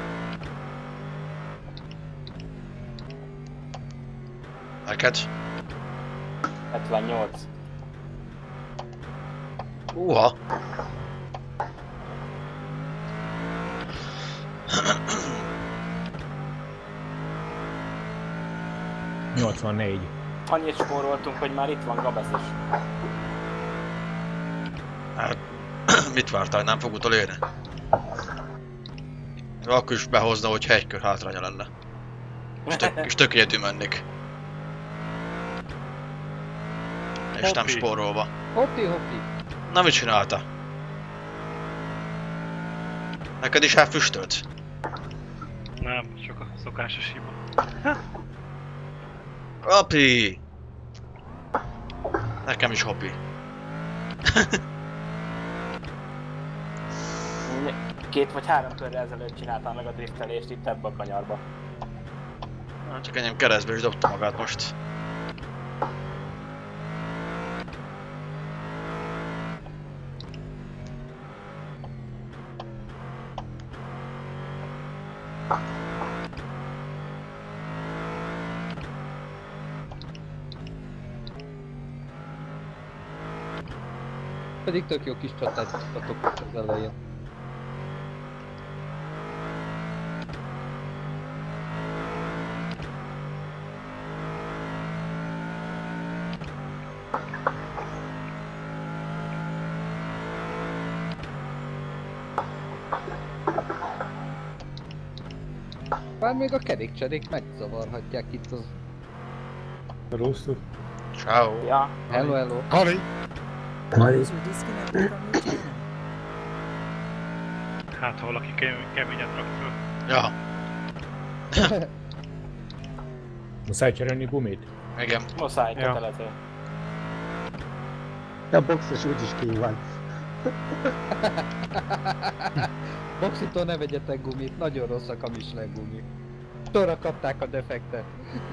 Neked? 78. Uha! ...84. Annyit spóroltunk, hogy már itt van Gabesz is. Hát... mit vártál, nem fog utolérni? Akkor is behozna, hogyha egy kör hátránya lenne. És tök egyedül mennék. És nem spórolva. Hoppi. Na mit csinálta? Neked is elfüstölt? Nem, csak a szokásos hiba. Hopi! Nekem is hopi. 2 vagy 3 körre ezelőtt csináltam meg a driftelést itt ebbe a kanyarba. Csak enyém keresztbe is dobta magát most. Pedig tök jó kis csatát adtatok az elején. Bár még a kerékcserék megzavarhatják itt az... Rosszul. Ciao. Ja. Hello. Kali! User disconnected from your channel. Hát ha valaki keményet rak föl. Ja. Muszáj cserélni gumit? Igen. Muszáj, kötelező. A boxos úgyis ki van. Boxitól ne vegyetek gumit, nagyon rosszak a Michelin gumik. Torra kapták a defektet.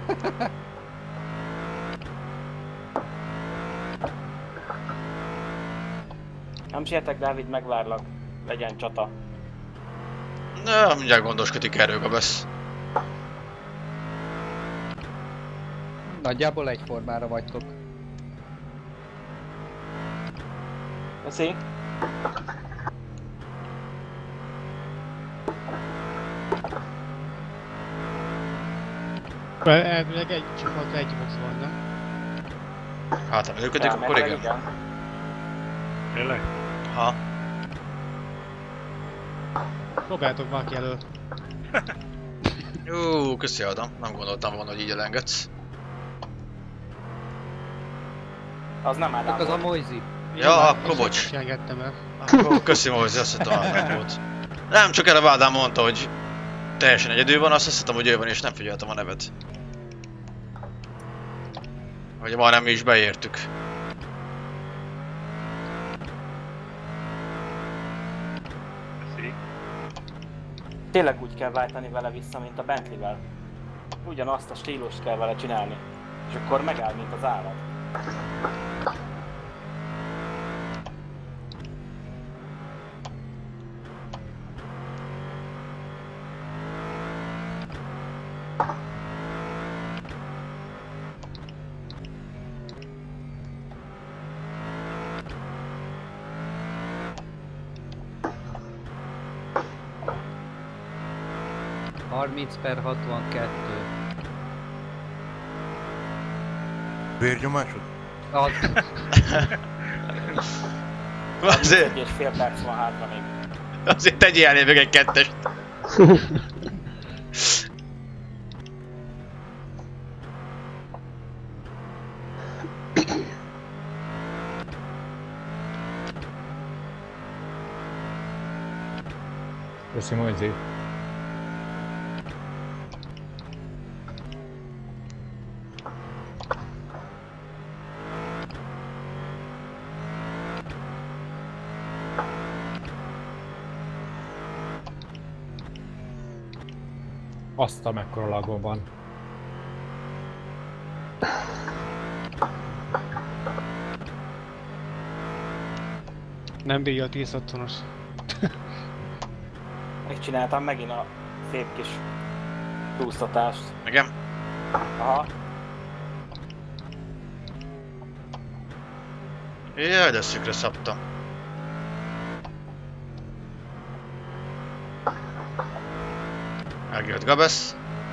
Nem sietek, Dávid, megvárlak. Legyen csata. Na, mindjárt gondoskodik erről a besz. Nagyjából egyformára vagytok. Köszi. Elvileg egy csapat, egy box van, nem? Hát, ha működik, akkor igen. Tényleg? Ha. Próbáljátok valaki elől. Jó, köszi Adam. Nem gondoltam volna, hogy így elengedsz. Az nem Ádám Az a volt. Moizi. Ja, akkor bocs. Engedtem el. Akkor köszi Mozi, azt hittem Ádám volt. Nem, csak erre Ádám mondta, hogy teljesen egyedül van, azt hittem, hogy ő van, és nem figyeltem a nevet. Hogy majdnem mi is beértük. Tényleg úgy kell váltani vele vissza, mint a Bentleyvel. Ugyanazt a stílust kell vele csinálni. És akkor megáll, mint az állat. per 62. Vérnyomásod? Az. Azért... 1,5 perc van hátra még. Azért tegyél elé még egy kettest. Köszi Moizi. Azt a mekkora lagon van. Nem bírja a 10-60-os. Megcsináltam megint a szép kis túlztatást. Igen? Aha. Jaj, de szükre szabtam. Megjött Gabesz.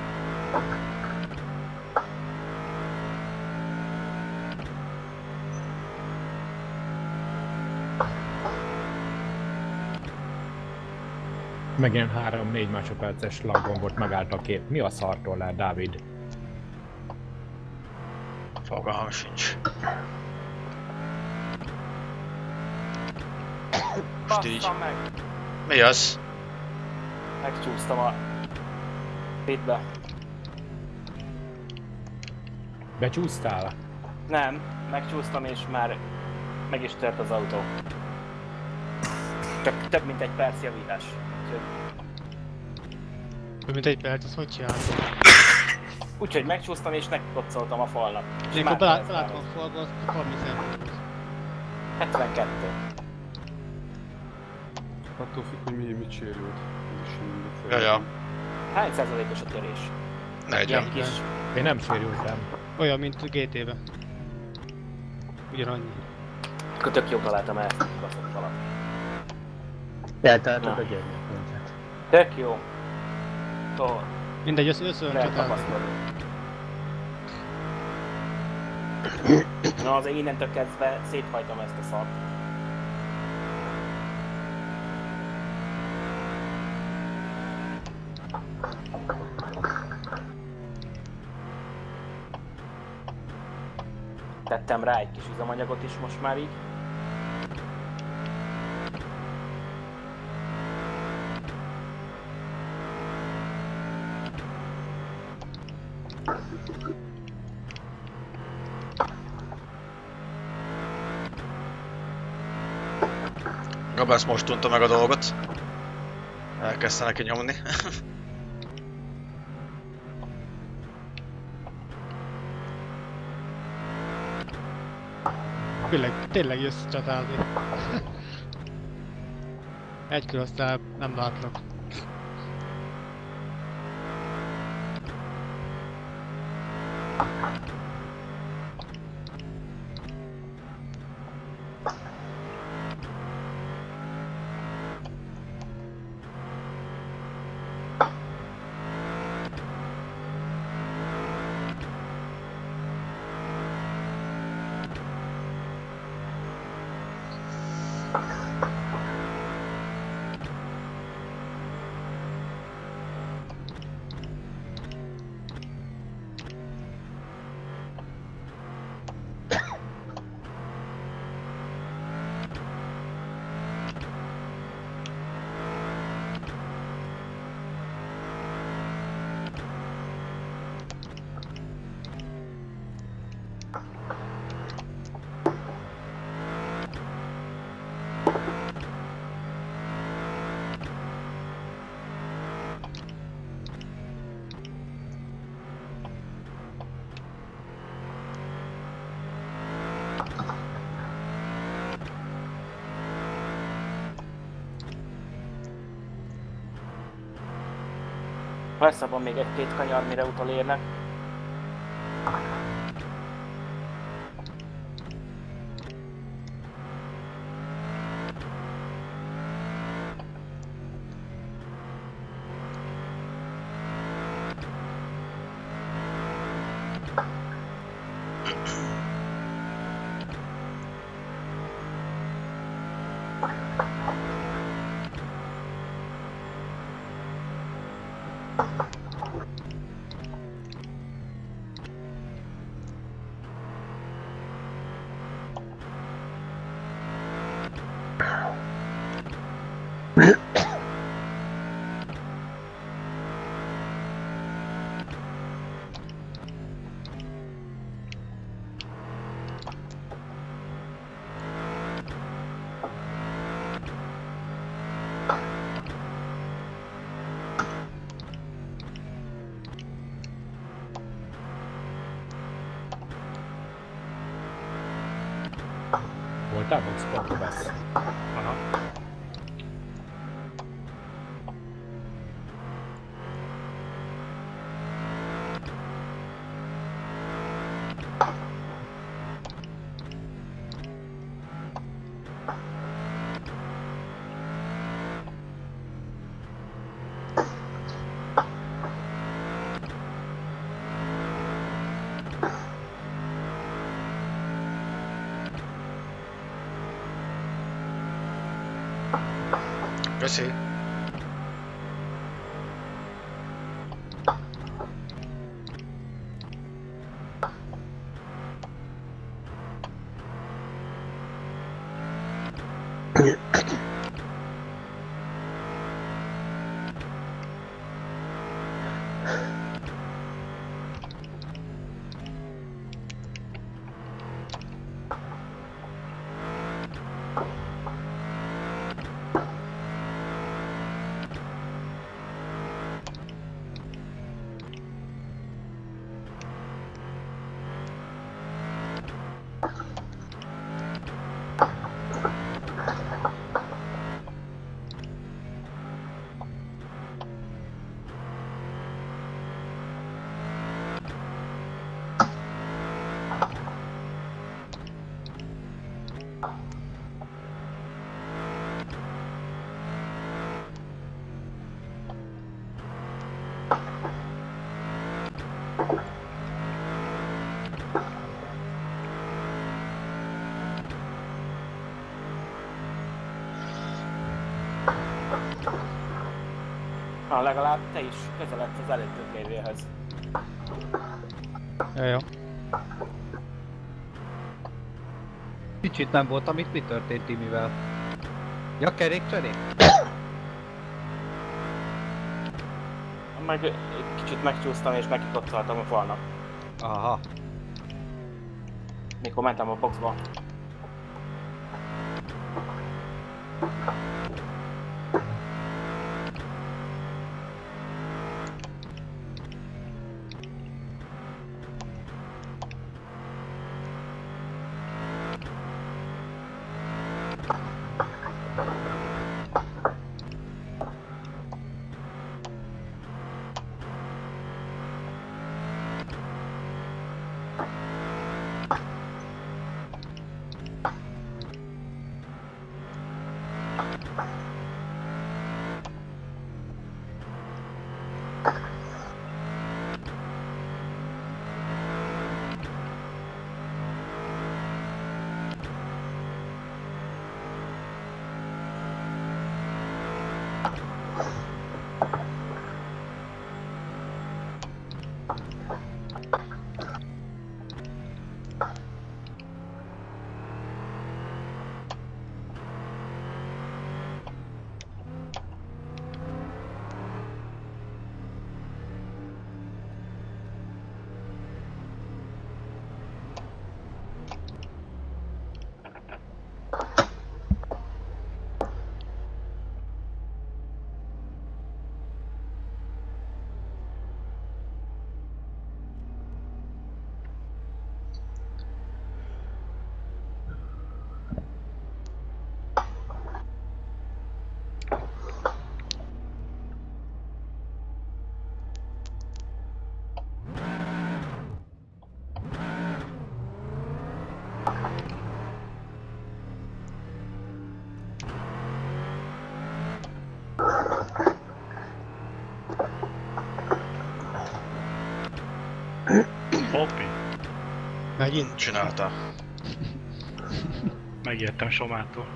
Megint 3-4 másodperces laggon volt, megállt a kép. Mi a szartól lehet, Dávid? Fogalmam sincs. Most így. Meg. Mi az? Megcsúsztam a pitbe. Becsúsztál? Nem, megcsúsztam és már meg is tört az autó. Csak több mint egy perc javítás. Több mint egy perc, az hogy csináltam? Úgyhogy megcsúsztam és nekikoccoltam a falnak. És Mikor már belátom a falba, az 30 cm. 72. Attól függ, hogy mit sérült. Ez is mindig Jaja. Hány százalékos a törés? 40. Ilyen kis... Én nem sérültem. Olyan, mint a GT-be. Ugyanannyi. Akkor tök jó találtam el ezt a kaszott falat. Eltaláltad a gyermekpontot. Tök jó. Szóval... Mindegy, összön lehet csatálni. tapasztalni. Na azért innentől kezdve széthajtom ezt a szart. Tettem rá egy kis üzemanyagot is most már így. Gabesz most tudta meg a dolgot. Elkezdte neki nyomni. Tényleg jössz csatálni. Egy kör aztán nem látlak. Lesz abban még egy-két kanyar, mire utolérnek. Voltál boxparkba Besz? Aha. Köszi. Legalább te is közeledsz az előttük lévőhöz. Jó. Kicsit nem voltam itt, mi történt Timivel? Ja, kerékcserék? Meg egy kicsit megcsúsztam és nekikoccoltam a falnak. Aha. Mikor mentem a boxba. Hoppi. Megint? Csinálta. Megijedtem Somától.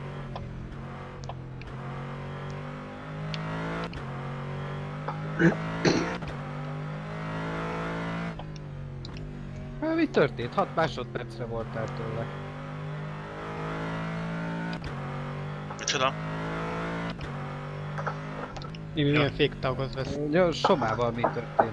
Mi történt? 6 másodpercre voltál tőle. Micsoda? Milyen féktagot vesz? Ja, Somával mi történt?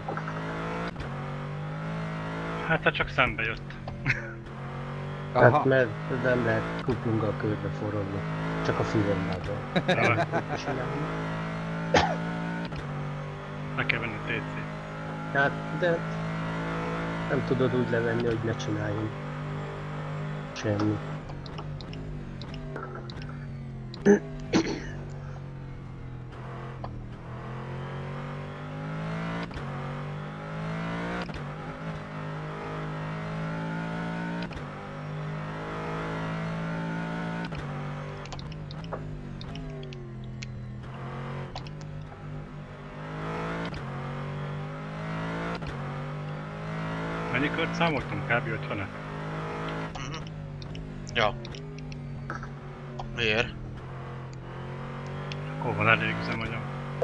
Hát te csak szembe jött. Hát mert nem lehet kuplunggal körbe forogni. Csak a filmlából. Meg kell venni TC. Hát, de nem tudod úgy levenni, hogy ne csináljunk semmit. Mennyi kört számoltam? Kb. 50-et. Ja. Miért? Hol van elég üzemanyag?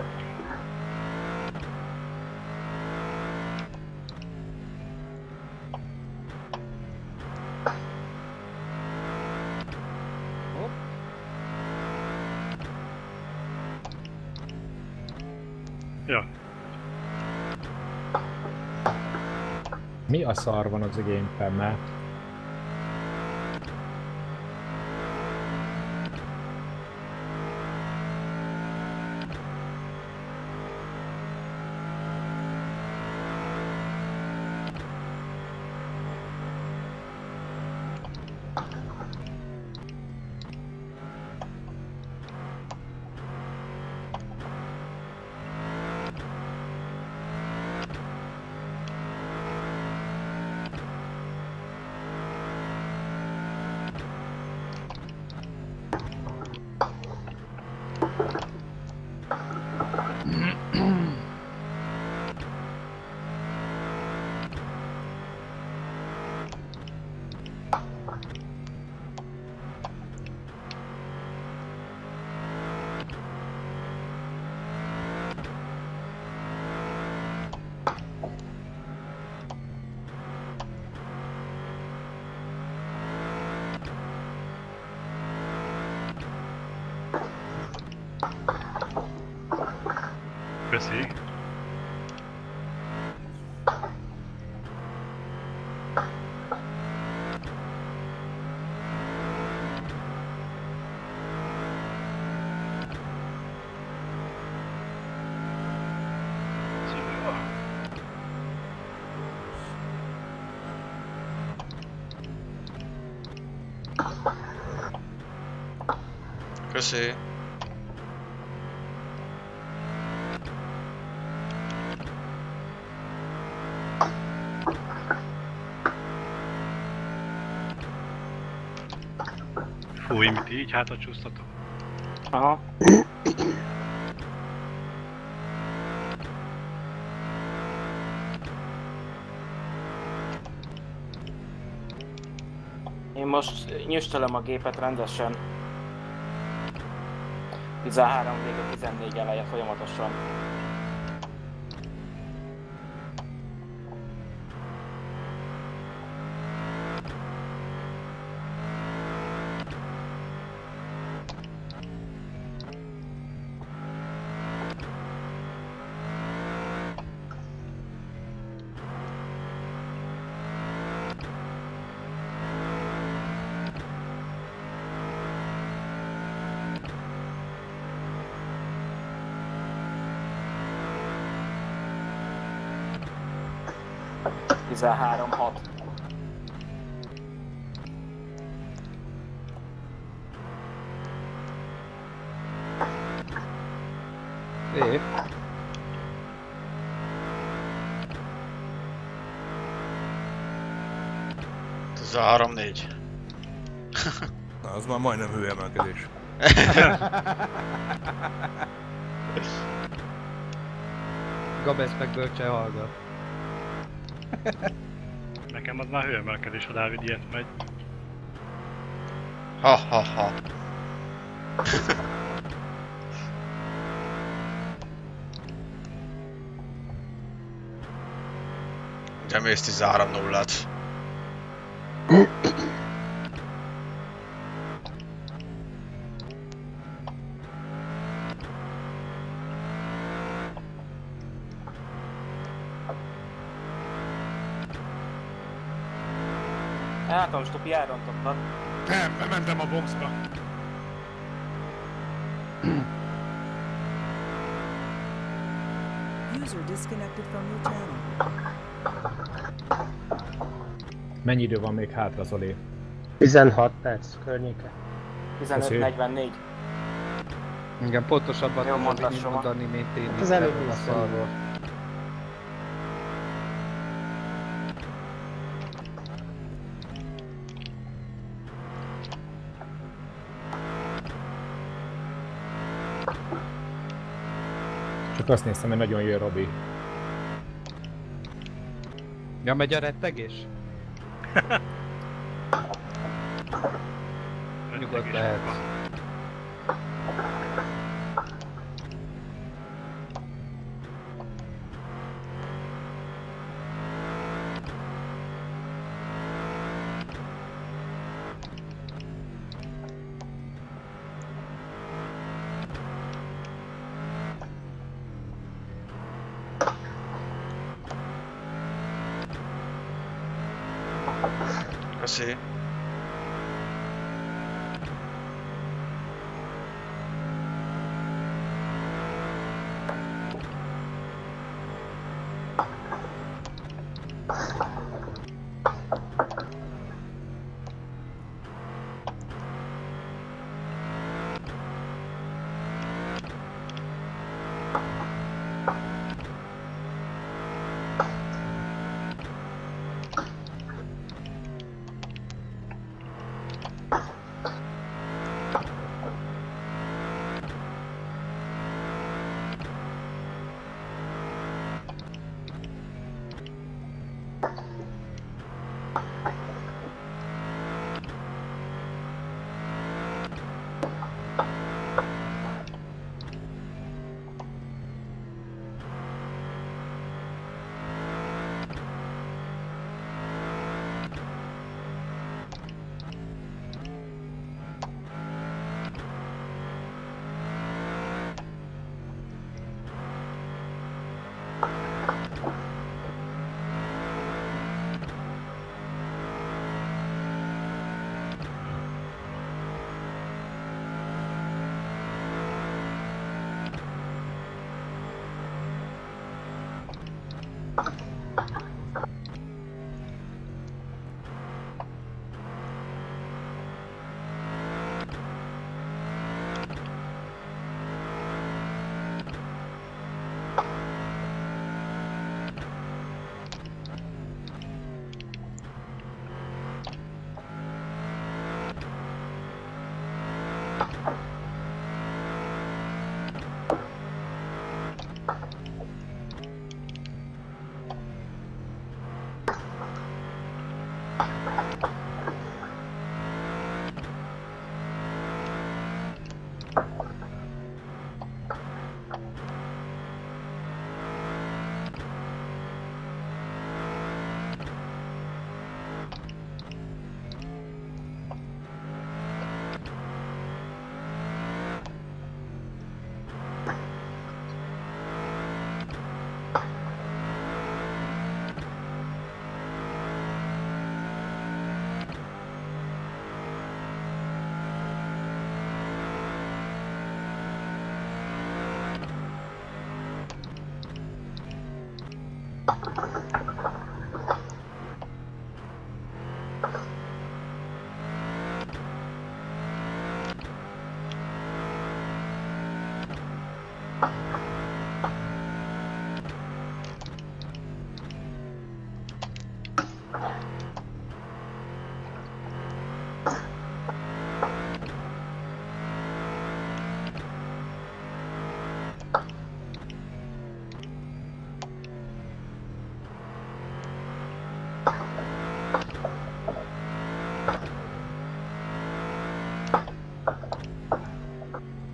Ja. Mi a szar van az a gamepad-nál? Köszi. Köszi. Fúj, mit így hátra csúsztatok? Aha. Én most nyüstölöm a gépet rendesen. 13 vége 14 eleje folyamatosan. Tizenhárom, 6. Épp. Ez a 3-4. Na, az már majdnem hőemelkedés. Gabesz meg bölcsen hallgat. Nekem az már hőemelkedés, ha Dávid ilyet megy. Ha ha ha. Ugye mész 13-0-at. Látom, Stupi elrontottad. Nem, bementem a boxba. User disconnected from your channel. Mennyi idő van még hátra, Zoli? 16 perc környéke. 15:44. Igen, pontosabban Jó tudom mondás, így Soma. mondani, mint én Hát itt az előbb erről a is szarról. Csak azt néztem, hogy nagyon jön Robi. Ja, megy a rettegés? Nyugodt lehet. Köszi.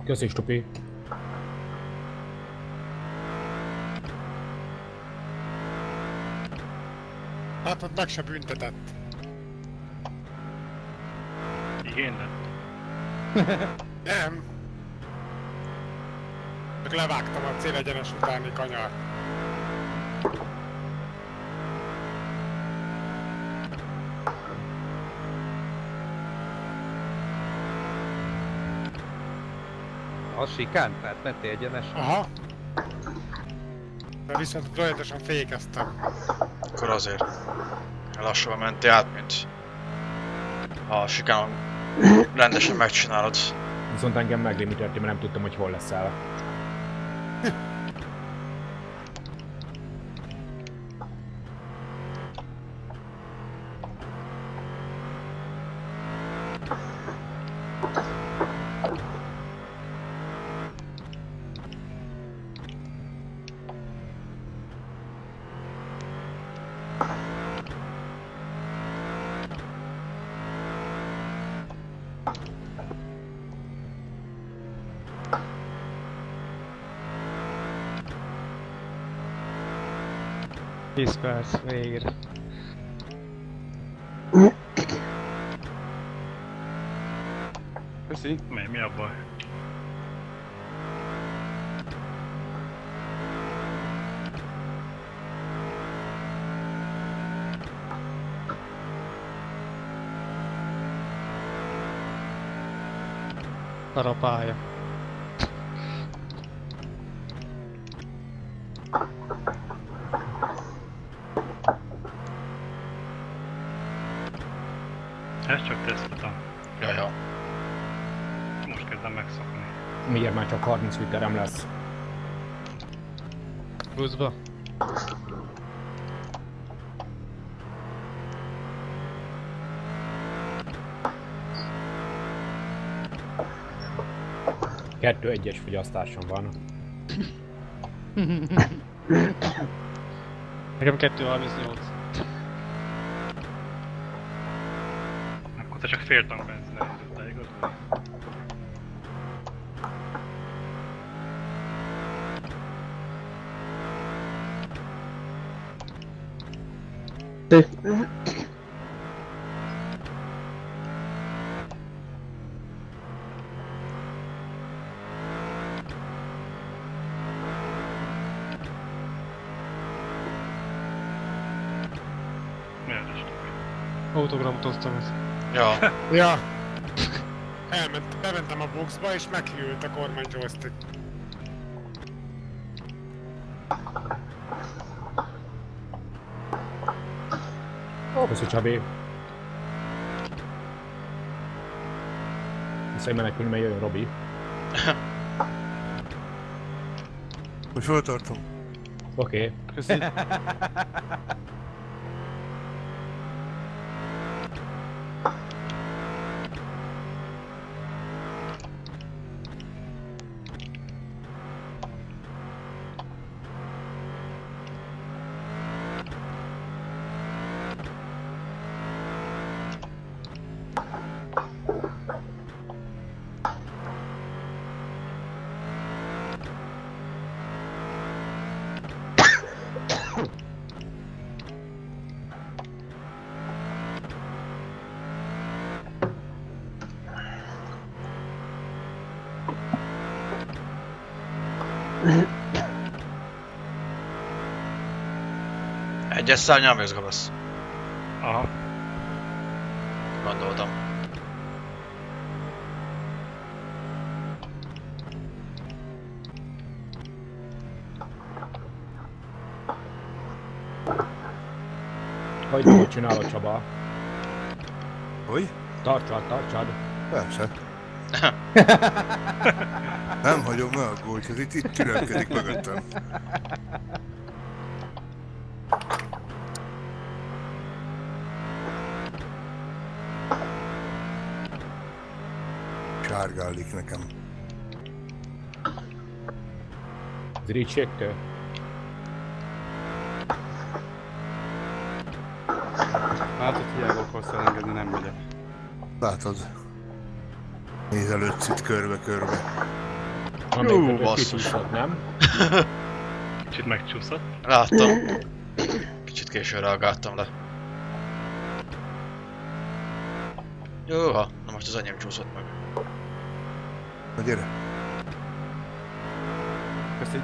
Köszi, Stupi. Hát ott meg se büntetett. Igény lett. Nem. Csak levágtam a célegyenes utáni kanyart. A sikán? Tehát mentél egyenes? Aha. De viszont folyamatosan fékeztem. Akkor azért lassan mentél át, mint ha a sikánon rendesen megcsinálod. Viszont engem meglimitettem, mert nem tudtam, hogy hol leszel. Perc, végre. Köszi. Mi a baj? Karapálya. Ezt csak teszteltem. Jaja. Most kezdem megszokni. Miért már csak 30 literem lesz? Pluszba. Kettő egyes fogyasztásom van. Nekem 2,38. Akkor te csak fél tank benzinre jutottál, igaz? Autogramot osztom ezt. Ja. Ja. Bementem a boxba és meghűlt a kormány joystick. Köszi, Csabi. Viszont menekülni, mert jön Robi. Most hol tartom? Oké. Köszi. Egyes szárnyal mozgalasz. Aha. Gondoltam. Hogy csinálod, Csaba? Hogy? Tartsad. Persze. Nem hagyom, ne aggódj, ez itt tülemkedik mögöttem. Sárgálik nekem. Az irítségtől? Látod, hiába akarsz elengedni, nem megyek. Látod? Nézelődsz itt körbe-körbe. Jó, basszus. Nem? Kicsit megcsúszott. Láttam. Kicsit későn reagáltam le. Jóha, na most az enyém csúszott meg. Na gyere. Köszi.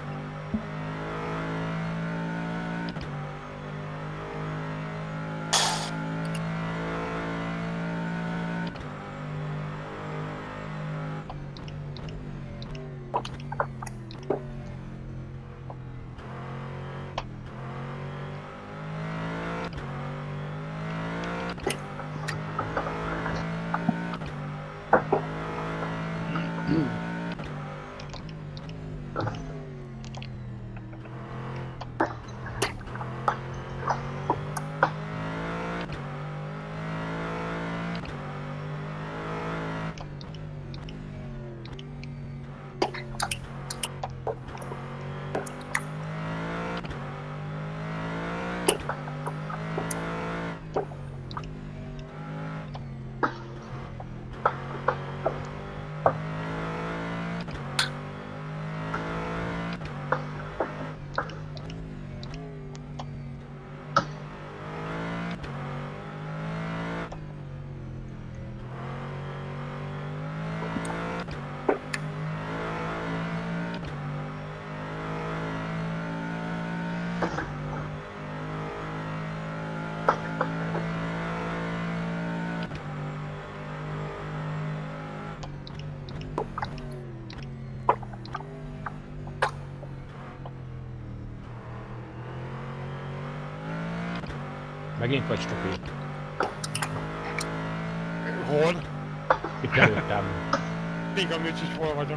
Megint vagy Stupi? Hol? Itt előttem. Még amúgy is hol vagyok.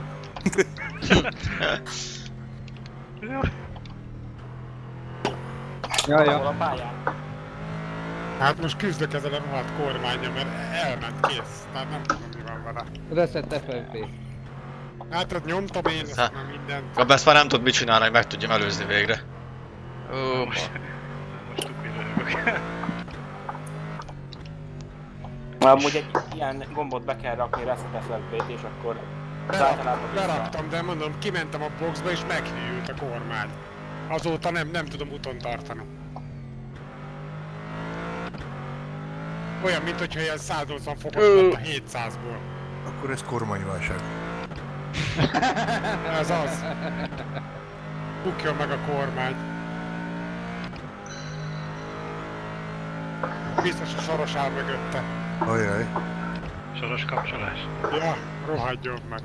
Jaj, Hol a pályán? Hát most küzdök ezzel a rohadt kormánya, mert elment kész. Tehát nem tudom mi van vele. Reset FFP. Hát ott nyomtam én ezt már mindent. Gabba ezt már nem tud mit csinálni, hogy meg tudjam előzni végre. Ó, most Stupi röhögök. Amúgy egy ilyen gombot be kell rakni, Reset FFP-t, és akkor Beraktam, de mondom, kimentem a boxba és meghűlt a kormány. Azóta nem tudom úton tartani. Olyan, mint hogyha ilyen 180 fokos lett a 700-ból. Akkor ez kormányválság. Ez az. Bukjon meg a kormány. Biztos a Soros áll mögötte. Ajaj. Soros kapcsolás. Ja, rohadjon meg.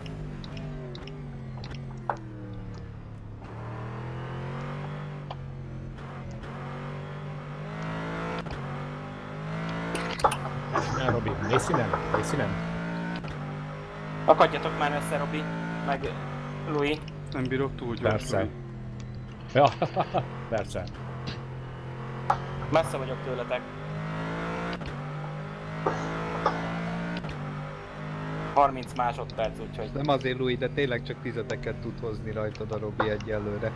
Na, Robi, mész innen? Mész innen? Akadjatok már össze, Robi, meg Louis. Nem bírok túl gyorsan. Persze. Ja, persze. Messze vagyok tőletek. 30 másodperc, úgyhogy... Nem azért Louis, de tényleg csak tizeteket tud hozni rajtad a Robi egyelőre.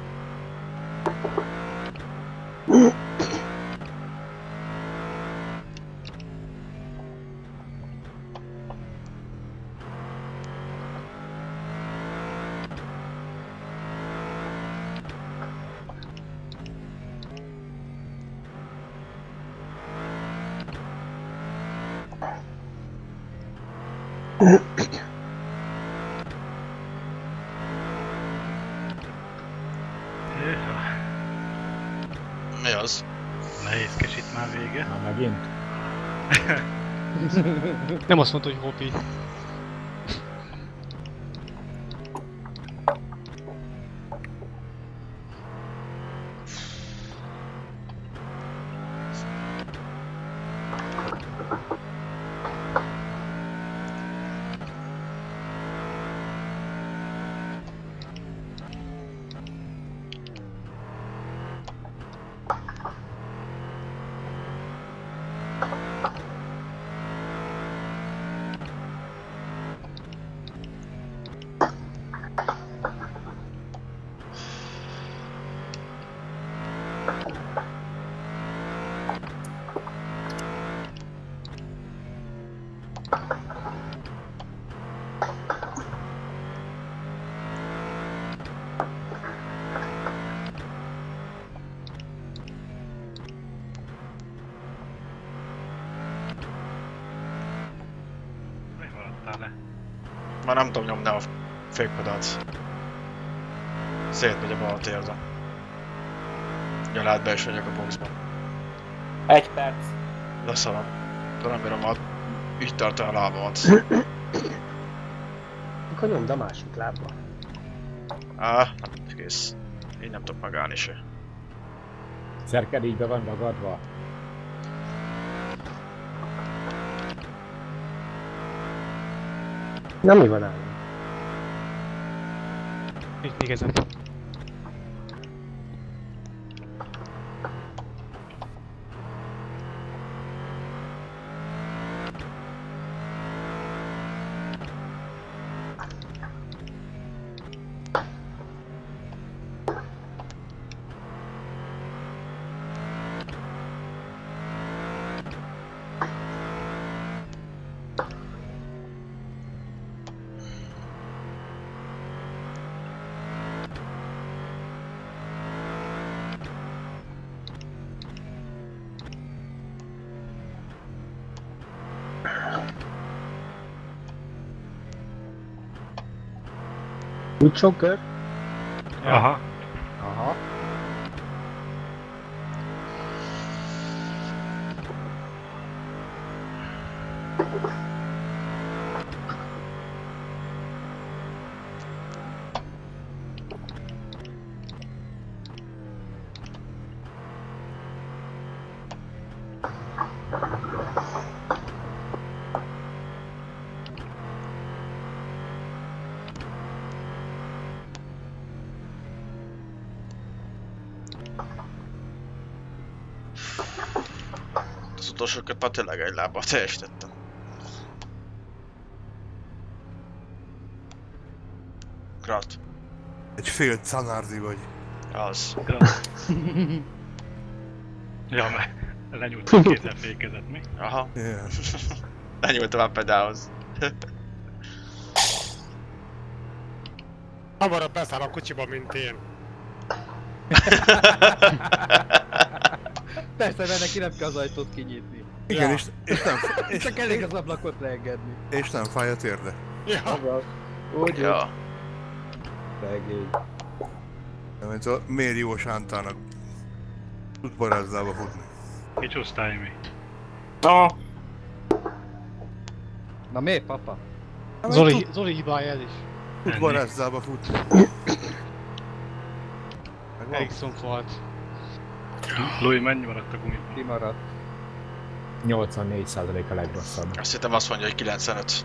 Mi az? Nehézkes itt már vége. Már megint? Nem azt mondta, hogy hobbi. Már nem tudom nyomni a fékpedált. Szétmegy a bal térdem. Ja, lehet be is vagyok a boxban. 1 perc. Leszarom. De nem bírom, így tartani a lábamat. Akkor nyomd a másik lábba. Nem kész. Így nem tudok megállni se. Szerked így be van ragadva. Na mi van állom? Itt igazán. Úgy sok kör? Aha. Aha. Az utolsó kört már tényleg egy lábbal teljesítettem. Grat. Egy fél canárdi vagy. Az. Ja, mert lenyúltam kézzel fékezet, mi? Aha. Yeah. Lenyúltam a pedához. Hamarabb beszáll a kocsiba, mint én. Persze, mert neki nem kell az ajtót kinyitni. Igen, Ja. és nem... Csak elég az ablakot leengedni. És nem fáj a térde. Ja. Úgy, Ja. Szegény. Nem, ez a Mérió Sántának tud barázdába futni. Ki csúsztál, mi? Na miért, papa? Zoli hibája ez is. Tud barázdába futni. Ericsson volt. Louis, mennyi maradt a gumiban? Kimaradt. 84% a legrosszabb. Azt hittem azt mondja, hogy 95.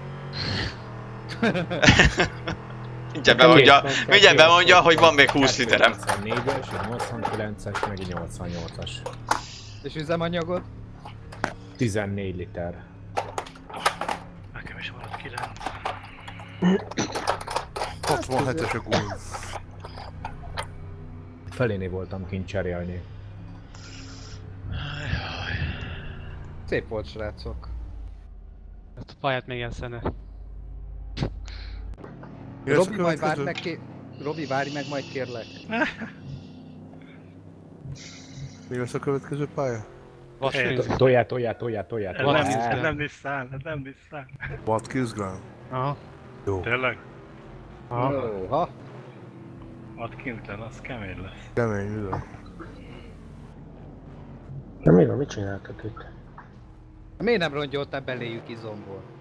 Mindjárt bemondja, hogy van még 20 literem. 94-es, 89-es, meg egy 88-as. És üzemanyagod? 14 liter. Nekem is maradt 9. 67-es a gumi. Feléné voltam kint cserélni. Szép volt, srácok. Ezt a pályát még elszene. Robi, majd várj meg, Robi, várj meg, majd kérlek. Mi lesz a következő pálya? Tolját. Ez nem Nissan. Watkins Glen? Aha. Jó. Tényleg? Aha. Watkins Glen, az kemény lesz. Kemény, ugye? Na mi van, mit csináltak itt? Miért nem rongyoltál beléjük izomból?